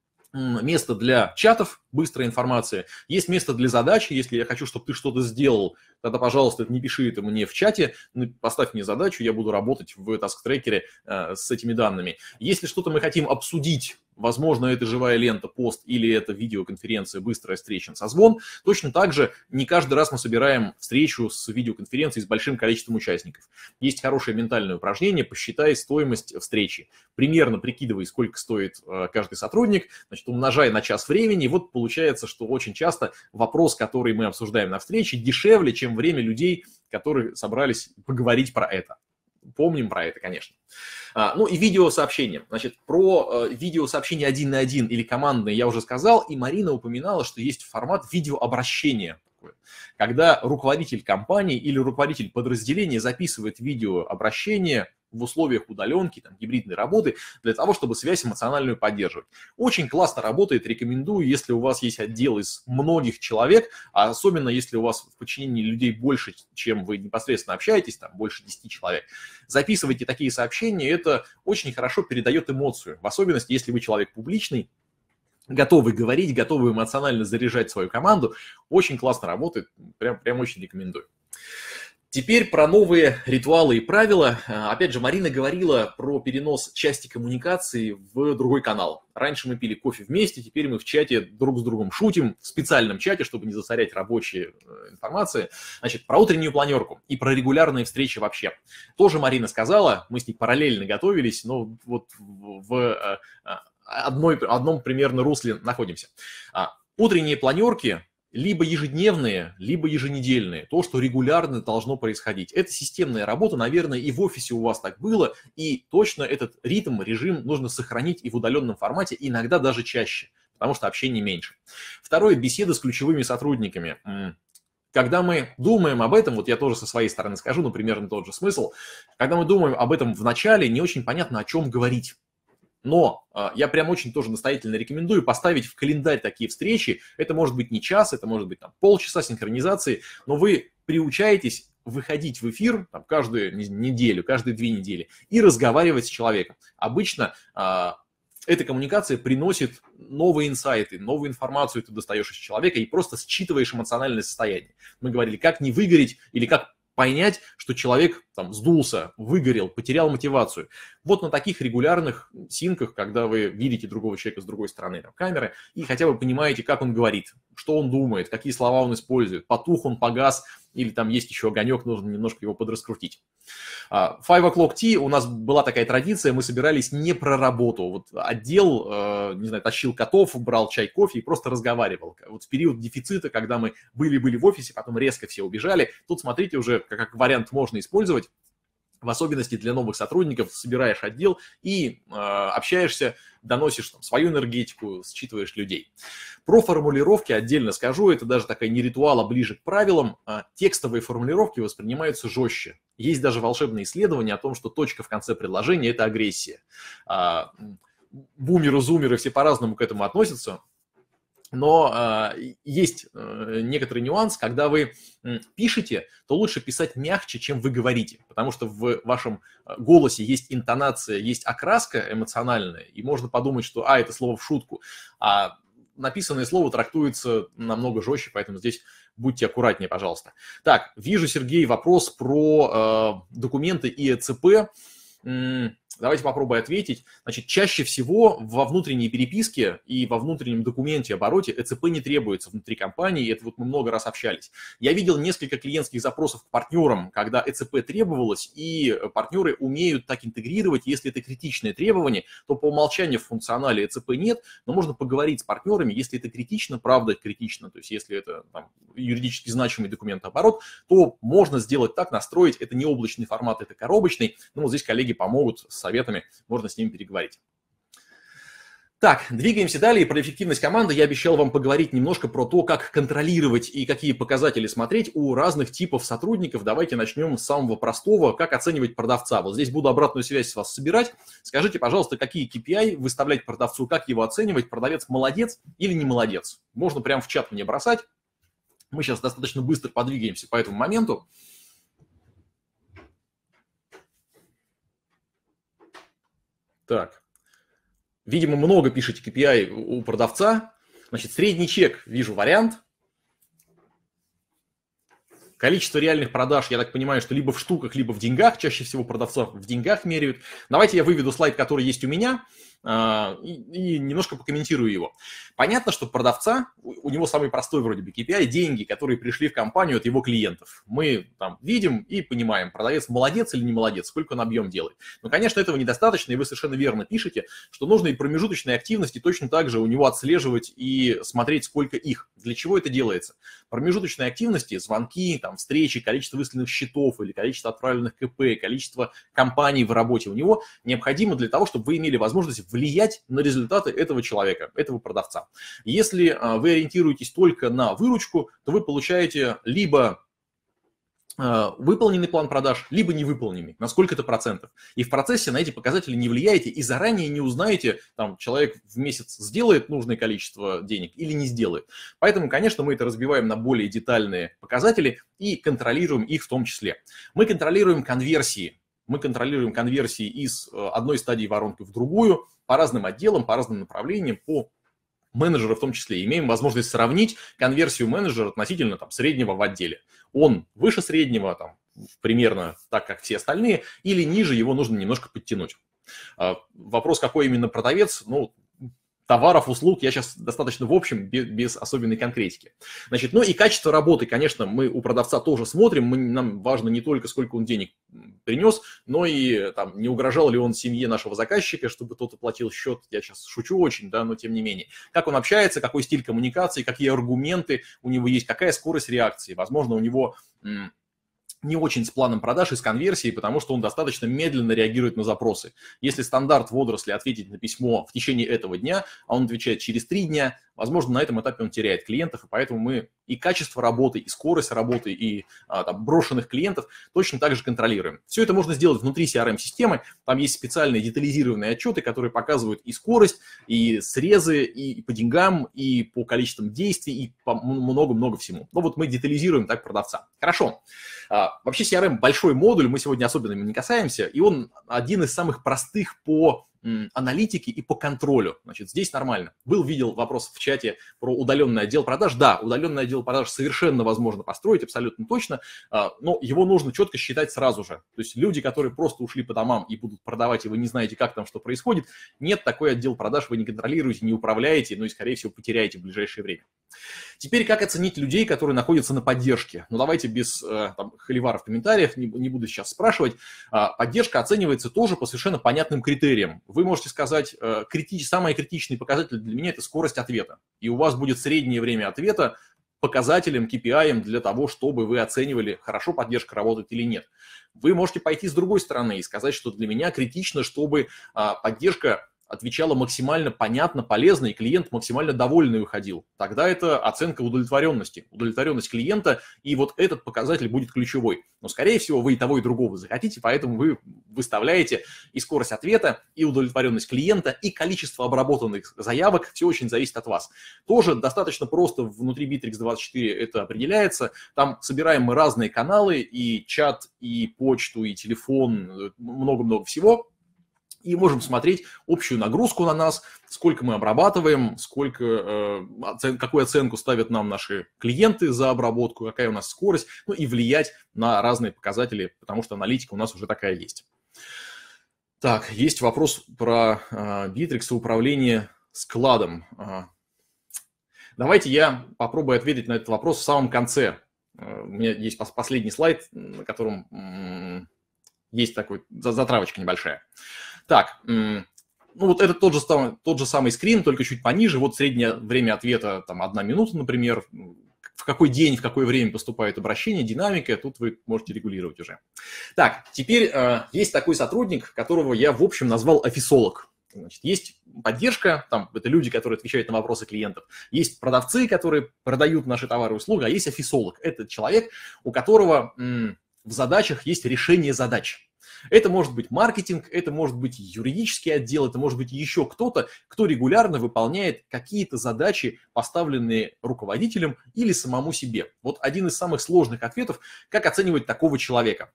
место для чатов, быстрая информация, есть место для задач. Если я хочу, чтобы ты что-то сделал, тогда, пожалуйста, не пиши это мне в чате, поставь мне задачу, я буду работать в таск-трекере э, с этими данными. Если что-то мы хотим обсудить, возможно, это живая лента, пост или это видеоконференция, быстрая встреча, созвон, точно так же не каждый раз мы собираем встречу с видеоконференцией с большим количеством участников. Есть хорошее ментальное упражнение: посчитай стоимость встречи. Примерно прикидывай, сколько стоит э, каждый сотрудник, значит, умножай на час времени, и вот получается, что очень часто вопрос, который мы обсуждаем на встрече, дешевле, чем время людей, которые собрались поговорить про это. Помним про это, конечно. А, ну и видеосообщения. Значит, про э, видеосообщения один на один или командные я уже сказал, и Марина упоминала, что есть формат видеообращения. Когда руководитель компании или руководитель подразделения записывает видеообращение в условиях удаленки, там, гибридной работы, для того, чтобы связь эмоциональную поддерживать. Очень классно работает, рекомендую, если у вас есть отдел из многих человек, а особенно если у вас в подчинении людей больше, чем вы непосредственно общаетесь, там больше десяти человек. Записывайте такие сообщения, это очень хорошо передает эмоцию, в особенности, если вы человек публичный, готовы говорить, готовы эмоционально заряжать свою команду. Очень классно работает, прям, прям очень рекомендую. Теперь про новые ритуалы и правила. Опять же, Марина говорила про перенос части коммуникации в другой канал. Раньше мы пили кофе вместе, теперь мы в чате друг с другом шутим, в специальном чате, чтобы не засорять рабочие информации. Значит, про утреннюю планерку и про регулярные встречи вообще. Тоже Марина сказала, мы с ней параллельно готовились, но вот в одной, одном примерно русле находимся. Утренние планерки либо ежедневные, либо еженедельные. То, что регулярно должно происходить. Это системная работа, наверное, и в офисе у вас так было. И точно этот ритм, режим нужно сохранить и в удаленном формате, иногда даже чаще. потому что общения меньше. Второе – беседы с ключевыми сотрудниками. Когда мы думаем об этом, вот я тоже со своей стороны скажу, ну, примерно тот же смысл, когда мы думаем об этом в начале, не очень понятно, о чем говорить. Но э, я прям очень тоже настоятельно рекомендую поставить в календарь такие встречи. Это может быть не час, это может быть там, полчаса синхронизации, но вы приучаетесь выходить в эфир там, каждую неделю, каждые две недели и разговаривать с человеком. Обычно э, эта коммуникация приносит новые инсайты, новую информацию ты достаешь из человека и просто считываешь эмоциональное состояние. Мы говорили, как не выгореть или как понять, что человек там сдулся, выгорел, потерял мотивацию. Вот на таких регулярных синках, когда вы видите другого человека с другой стороны там, камеры и хотя бы понимаете, как он говорит, что он думает, какие слова он использует, потух он, погас, или там есть еще огонек, нужно немножко его подраскрутить. Five o'clock tea, у нас была такая традиция, мы собирались не про работу. Вот отдел, не знаю, тащил котов, брал чай, кофе и просто разговаривал. Вот в период дефицита, когда мы были-были в офисе, потом резко все убежали, тут, смотрите, уже как вариант можно использовать. В особенности для новых сотрудников, собираешь отдел и э, общаешься, доносишь там, свою энергетику, считываешь людей. Про формулировки отдельно скажу, это даже такая не ритуал, а ближе к правилам. А текстовые формулировки воспринимаются жестче. Есть даже волшебные исследования о том, что точка в конце предложения – это агрессия. А, бумеры, зумеры все по-разному к этому относятся. Но э, есть э, некоторый нюанс, когда вы э, пишете, то лучше писать мягче, чем вы говорите, потому что в вашем голосе есть интонация, есть окраска эмоциональная, и можно подумать, что а, это слово в шутку, а написанное слово трактуется намного жестче, поэтому здесь будьте аккуратнее, пожалуйста. Так, вижу, Сергей, вопрос про э, документы и э цэ пэ. Давайте попробую ответить. Значит, чаще всего во внутренней переписке и во внутреннем документе обороте э цэ пэ не требуется внутри компании. Это вот мы много раз общались. Я видел несколько клиентских запросов к партнерам, когда э цэ пэ требовалось, и партнеры умеют так интегрировать. Если это критичное требование, то по умолчанию в функционале э цэ пэ нет, но можно поговорить с партнерами, если это критично, правда критично, то есть если это там, юридически значимый документооборот, то можно сделать так, настроить. Это не облачный формат, это коробочный. Но вот здесь коллеги помогут с советами, можно с ними переговорить. Так, двигаемся далее. Про эффективность команды я обещал вам поговорить немножко про то, как контролировать и какие показатели смотреть у разных типов сотрудников. Давайте начнем с самого простого, как оценивать продавца. Вот здесь буду обратную связь с вас собирать. Скажите, пожалуйста, какие кей пи ай выставлять продавцу, как его оценивать, продавец молодец или не молодец. Можно прямо в чат мне бросать. Мы сейчас достаточно быстро подвигаемся по этому моменту. Так, видимо, много пишете кей пи ай у продавца. Значит, средний чек, вижу вариант. Количество реальных продаж, я так понимаю, что либо в штуках, либо в деньгах. Чаще всего продавцов в деньгах меряют. Давайте я выведу слайд, который есть у меня, и, и немножко покомментирую его. Понятно, что продавца, у него самый простой вроде бы кей пи ай – деньги, которые пришли в компанию от его клиентов. Мы там видим и понимаем, продавец молодец или не молодец, сколько он объем делает. Но, конечно, этого недостаточно, и вы совершенно верно пишете, что нужно и промежуточные активности точно так же у него отслеживать и смотреть, сколько их. Для чего это делается? Промежуточные активности, звонки, там, встречи, количество выставленных счетов или количество отправленных ка пэ, количество компаний в работе у него необходимо для того, чтобы вы имели возможность влиять на результаты этого человека, этого продавца. Если вы ориентируетесь только на выручку, то вы получаете либо выполненный план продаж, либо невыполненный, на сколько-то процентов. И в процессе на эти показатели не влияете и заранее не узнаете, там, человек в месяц сделает нужное количество денег или не сделает. Поэтому, конечно, мы это разбиваем на более детальные показатели и контролируем их в том числе. Мы контролируем конверсии. Мы контролируем конверсии из одной стадии воронки в другую по разным отделам, по разным направлениям, по менеджеру в том числе. Имеем возможность сравнить конверсию менеджера относительно там, среднего в отделе. Он выше среднего, там, примерно так, как все остальные, или ниже, его нужно немножко подтянуть. Вопрос, какой именно продавец, ну, товаров, услуг, я сейчас достаточно в общем, без, без особенной конкретики. Значит, ну и качество работы, конечно, мы у продавца тоже смотрим, мы, нам важно не только, сколько он денег принес, но и там, не угрожал ли он семье нашего заказчика, чтобы тот оплатил счет, я сейчас шучу очень, да, но тем не менее. Как он общается, какой стиль коммуникации, какие аргументы у него есть, какая скорость реакции, возможно, у него не очень с планом продаж и с конверсией, потому что он достаточно медленно реагирует на запросы. Если стандарт в отрасли ответить на письмо в течение этого дня, а он отвечает через три дня, возможно, на этом этапе он теряет клиентов, и поэтому мы и качество работы, и скорость работы, и а, там, брошенных клиентов точно так же контролируем. Все это можно сделать внутри си ар эм-системы, там есть специальные детализированные отчеты, которые показывают и скорость, и срезы, и по деньгам, и по количествам действий, и по много-много всему. Но вот мы детализируем так продавца. Хорошо. Вообще си ар эм большой модуль, мы сегодня особенно им не касаемся, и он один из самых простых по аналитике и по контролю. Значит, здесь нормально. Был, видел вопрос в чате про удаленный отдел продаж. Да, удаленный отдел продаж совершенно возможно построить, абсолютно точно, но его нужно четко считать сразу же. То есть люди, которые просто ушли по домам и будут продавать, и вы не знаете, как там что происходит, нет, такой отдел продаж вы не контролируете, не управляете, ну и, скорее всего, потеряете в ближайшее время. Теперь, как оценить людей, которые находятся на поддержке? Ну, давайте без там, холивара в комментариях, не, не буду сейчас спрашивать. Поддержка оценивается тоже по совершенно понятным критериям. Вы можете сказать, критич, самый критичный показатель для меня – это скорость ответа. И у вас будет среднее время ответа показателем, кей пи ай для того, чтобы вы оценивали, хорошо поддержка работает или нет. Вы можете пойти с другой стороны и сказать, что для меня критично, чтобы поддержка отвечала максимально понятно, полезно, и клиент максимально довольный уходил. Тогда это оценка удовлетворенности. Удовлетворенность клиента, и вот этот показатель будет ключевой. Но, скорее всего, вы и того, и другого захотите, поэтому вы выставляете и скорость ответа, и удовлетворенность клиента, и количество обработанных заявок. Все очень зависит от вас. Тоже достаточно просто внутри Bittrex двадцать четыре это определяется. Там собираем мы разные каналы, и чат, и почту, и телефон, много-много всего. И можем смотреть общую нагрузку на нас, сколько мы обрабатываем, сколько, э, оцен, какую оценку ставят нам наши клиенты за обработку, какая у нас скорость, ну и влиять на разные показатели, потому что аналитика у нас уже такая есть. Так, есть вопрос про э, Bittrex и управление складом. Э, давайте я попробую ответить на этот вопрос в самом конце. Э, у меня есть последний слайд, на котором э, есть такой затравочка небольшая. Так, ну вот это тот же, тот же самый скрин, только чуть пониже. Вот среднее время ответа, там, одна минута, например. В какой день, в какое время поступает обращение, динамика, тут вы можете регулировать уже. Так, теперь э, есть такой сотрудник, которого я, в общем, назвал офисолог. Значит, есть поддержка, там, это люди, которые отвечают на вопросы клиентов. Есть продавцы, которые продают наши товары и услуги, а есть офисолог. Это человек, у которого м, в задачах есть решение задач. Это может быть маркетинг, это может быть юридический отдел, это может быть еще кто-то, кто регулярно выполняет какие-то задачи, поставленные руководителем или самому себе. Вот один из самых сложных ответов, как оценивать такого человека.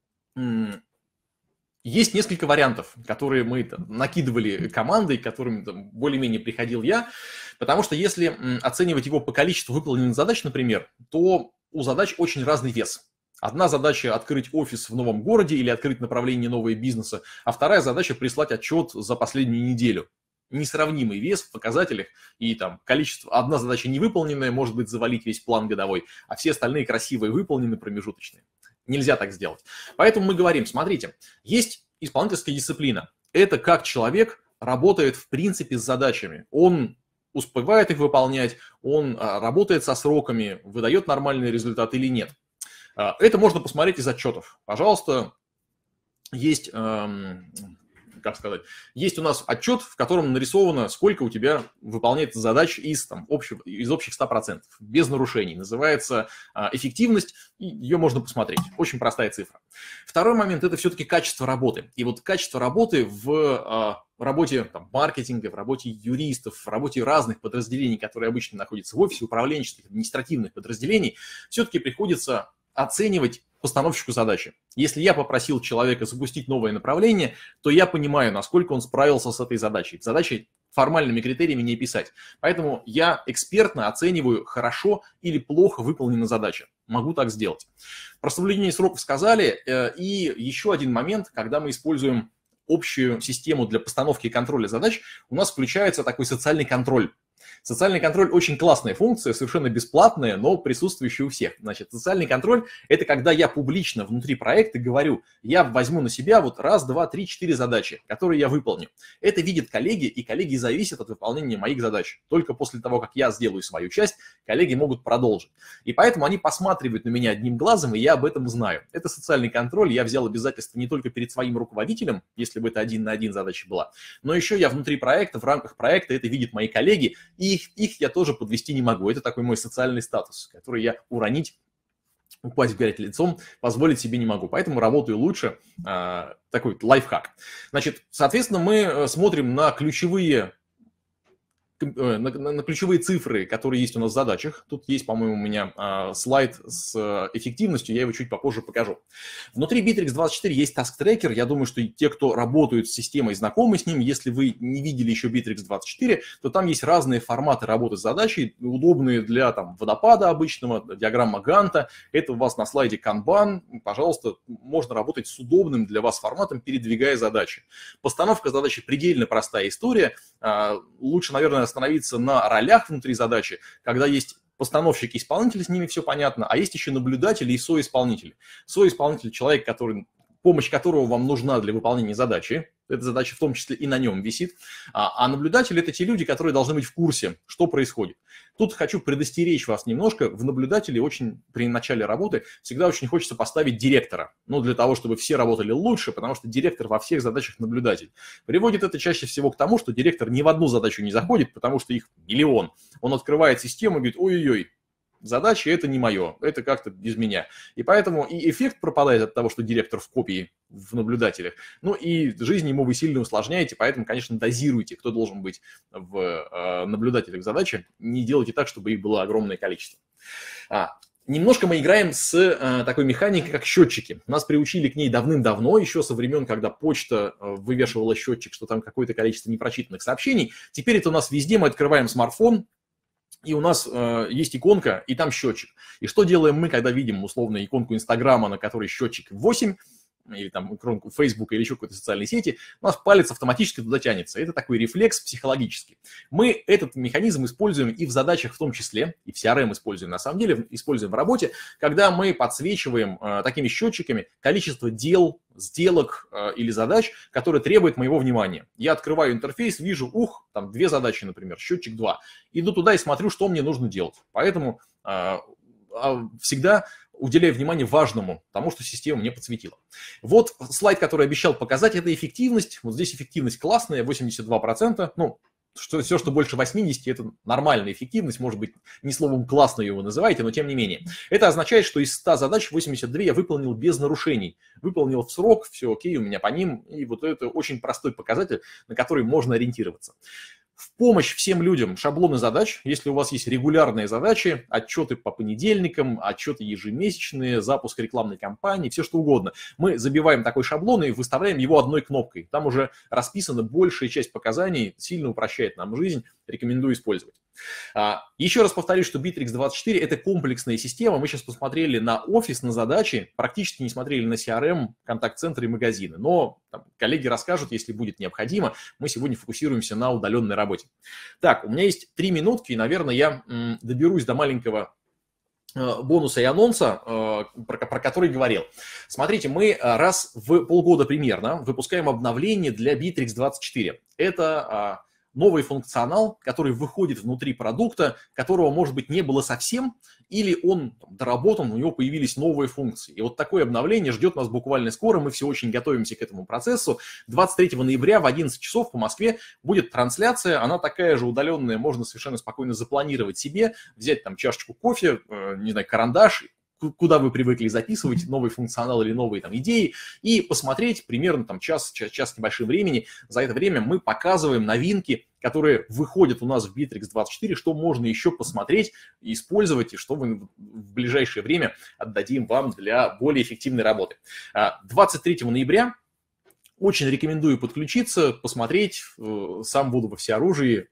Есть несколько вариантов, которые мы там накидывали командой, к которым там, более-менее приходил я, потому что если оценивать его по количеству выполненных задач, например, то у задач очень разный вес. Одна задача – открыть офис в новом городе или открыть направление нового бизнеса, а вторая задача – прислать отчет за последнюю неделю. Несравнимый вес в показателях и там количество. Одна задача невыполненная, может быть, завалить весь план годовой, а все остальные красивые выполнены, промежуточные. Нельзя так сделать. Поэтому мы говорим, смотрите, есть исполнительская дисциплина. Это как человек работает в принципе с задачами. Он успевает их выполнять, он работает со сроками, выдает нормальный результат или нет. Это можно посмотреть из отчетов. Пожалуйста, есть, эм, как сказать, есть у нас отчет, в котором нарисовано, сколько у тебя выполняется задач из, там, общего, из общих ста процентов, без нарушений. Называется э, эффективность, и ее можно посмотреть. Очень простая цифра. Второй момент – это все-таки качество работы. И вот качество работы в э, работе там, маркетинга, в работе юристов, в работе разных подразделений, которые обычно находятся в офисе, управленческих, административных подразделений, все-таки приходится оценивать постановщику задачи. Если я попросил человека запустить новое направление, то я понимаю, насколько он справился с этой задачей. Задачей формальными критериями не писать. Поэтому я экспертно оцениваю, хорошо или плохо выполнена задача. Могу так сделать. Про соблюдение сроков сказали. И еще один момент, когда мы используем общую систему для постановки и контроля задач, у нас включается такой социальный контроль. Социальный контроль очень классная функция, совершенно бесплатная, но присутствующая у всех. Значит, социальный контроль – это когда я публично внутри проекта говорю, я возьму на себя вот раз, два, три, четыре задачи, которые я выполню. Это видят коллеги, и коллеги зависят от выполнения моих задач. Только после того, как я сделаю свою часть, коллеги могут продолжить. И поэтому они посматривают на меня одним глазом, и я об этом знаю. Это социальный контроль. Я взял обязательства не только перед своим руководителем, если бы это один на один задача была, но еще я внутри проекта, в рамках проекта, это видят мои коллеги, и их, их я тоже подвести не могу. Это такой мой социальный статус, который я уронить, упасть в грязь лицом позволить себе не могу. Поэтому работаю лучше. А, такой лайфхак. Значит, соответственно, мы смотрим на ключевые На, на, на ключевые цифры, которые есть у нас в задачах. Тут есть, по-моему, у меня э, слайд с э, эффективностью, я его чуть попозже покажу. Внутри Bittrex двадцать четыре есть Task Tracker. Я думаю, что те, кто работают с системой, знакомы с ним. Если вы не видели еще Bittrex двадцать четыре, то там есть разные форматы работы с задачей, удобные для там, водопада обычного, диаграмма Ганта. Это у вас на слайде Kanban. Пожалуйста, можно работать с удобным для вас форматом, передвигая задачи. Постановка задачи предельно простая история. Э, лучше, наверное, остановиться на ролях внутри задачи, когда есть постановщик и исполнитель, с ними все понятно, а есть еще наблюдатели и соисполнители. Соисполнитель – человек, который, помощь которого вам нужна для выполнения задачи. Эта задача в том числе и на нем висит. А, а наблюдатели – это те люди, которые должны быть в курсе, что происходит. Тут хочу предостеречь вас немножко. В наблюдателе очень при начале работы всегда очень хочется поставить директора. Ну, для того, чтобы все работали лучше, потому что директор во всех задачах наблюдатель. Приводит это чаще всего к тому, что директор ни в одну задачу не заходит, потому что их миллион. Он открывает систему и говорит, ой-ой-ой, задачи это не мое, это как-то без меня. И поэтому и эффект пропадает от того, что директор в копии в наблюдателях. Ну и жизнь ему вы сильно усложняете, поэтому, конечно, дозируйте, кто должен быть в э, наблюдателях задачи. Не делайте так, чтобы их было огромное количество. А, немножко мы играем с э, такой механикой, как счетчики. Нас приучили к ней давным-давно, еще со времен, когда почта э, вывешивала счетчик, что там какое-то количество непрочитанных сообщений. Теперь это у нас везде, мы открываем смартфон, и у нас э, есть иконка, и там счетчик. И что делаем мы, когда видим условно иконку Инстаграма, на которой счетчик восемь, или там иконку Фейсбука, или еще какой-то социальной сети, у нас палец автоматически туда тянется. Это такой рефлекс психологический. Мы этот механизм используем и в задачах в том числе, и в си ар эм используем на самом деле, используем в работе, когда мы подсвечиваем э, такими счетчиками количество дел, сделок э, или задач, которые требуют моего внимания. Я открываю интерфейс, вижу, ух, там две задачи, например, счетчик два. Иду туда и смотрю, что мне нужно делать. Поэтому э, всегда уделяю внимание важному, тому, что система мне подсветила. Вот слайд, который обещал показать, это эффективность. Вот здесь эффективность классная, восемьдесят два процента. Ну, что, все, что больше восьмидесяти, это нормальная эффективность. Может быть, не словом классно ее вы называете, но тем не менее. Это означает, что из ста задач восемьдесят две я выполнил без нарушений. Выполнил в срок, все окей, у меня по ним. И вот это очень простой показатель, на который можно ориентироваться. В помощь всем людям шаблоны задач. Если у вас есть регулярные задачи, отчеты по понедельникам, отчеты ежемесячные, запуск рекламной кампании, все что угодно. Мы забиваем такой шаблон и выставляем его одной кнопкой. Там уже расписана большая часть показаний, сильно упрощает нам жизнь. Рекомендую использовать. Еще раз повторюсь, что Bittrex двадцать четыре – это комплексная система. Мы сейчас посмотрели на офис, на задачи, практически не смотрели на си ар эм, контакт-центры и магазины. Но там, коллеги расскажут, если будет необходимо. Мы сегодня фокусируемся на удаленной работе. Так, у меня есть три минутки, и, наверное, я м, доберусь до маленького э, бонуса и анонса, э, про, про который говорил. Смотрите, мы раз в полгода примерно выпускаем обновление для Bittrex двадцать четыре. Это... Э, новый функционал, который выходит внутри продукта, которого, может быть, не было совсем, или он там доработан, у него появились новые функции. И вот такое обновление ждет нас буквально скоро, мы все очень готовимся к этому процессу. двадцать третьего ноября в одиннадцать часов по Москве будет трансляция, она такая же удаленная, можно совершенно спокойно запланировать себе, взять там чашечку кофе, э, не знаю, карандаш, куда вы привыкли записывать новый функционал или новые там идеи, и посмотреть примерно там час, час, час с небольшим времени. За это время мы показываем новинки, которые выходят у нас в Bittrex двадцать четыре, что можно еще посмотреть, использовать, и что мы в ближайшее время отдадим вам для более эффективной работы. двадцать третьего ноября очень рекомендую подключиться, посмотреть, сам буду во всеоружии,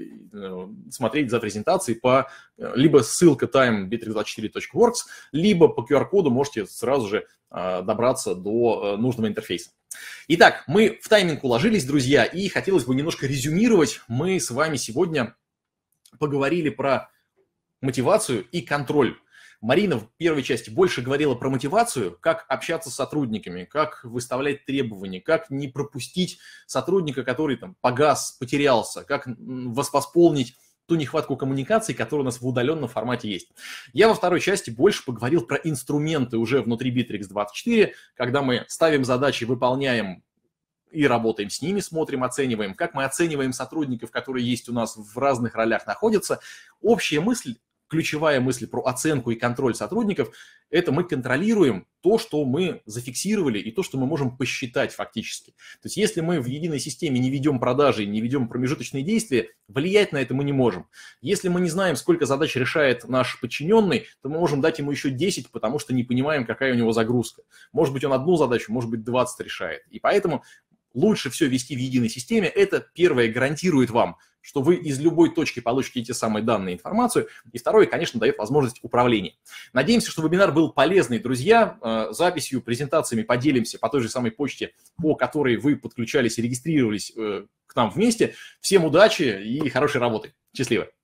смотреть за презентацией по либо ссылка time bittrex двадцать четыре точка works, либо по ку ар-коду можете сразу же добраться до нужного интерфейса. Итак, мы в тайминг уложились, друзья, и хотелось бы немножко резюмировать. Мы с вами сегодня поговорили про мотивацию и контроль. Марина в первой части больше говорила про мотивацию, как общаться с сотрудниками, как выставлять требования, как не пропустить сотрудника, который там погас, потерялся, как восполнить ту нехватку коммуникаций, которая у нас в удаленном формате есть. Я во второй части больше поговорил про инструменты уже внутри Bittrex двадцать четыре, когда мы ставим задачи, выполняем и работаем с ними, смотрим, оцениваем, как мы оцениваем сотрудников, которые есть у нас в разных ролях находятся. Общая мысль, ключевая мысль про оценку и контроль сотрудников – это мы контролируем то, что мы зафиксировали, и то, что мы можем посчитать фактически. То есть если мы в единой системе не ведем продажи, не ведем промежуточные действия, влиять на это мы не можем. Если мы не знаем, сколько задач решает наш подчиненный, то мы можем дать ему еще десять, потому что не понимаем, какая у него загрузка. Может быть, он одну задачу, может быть, двадцать решает. И поэтому лучше все вести в единой системе. Это, первое, гарантирует вам, что вы из любой точки получите те самые данные, информацию. И второе, конечно, дает возможность управления. Надеемся, что вебинар был полезный, друзья. Записью, презентациями поделимся по той же самой почте, по которой вы подключались и регистрировались к нам вместе. Всем удачи и хорошей работы. Счастливо!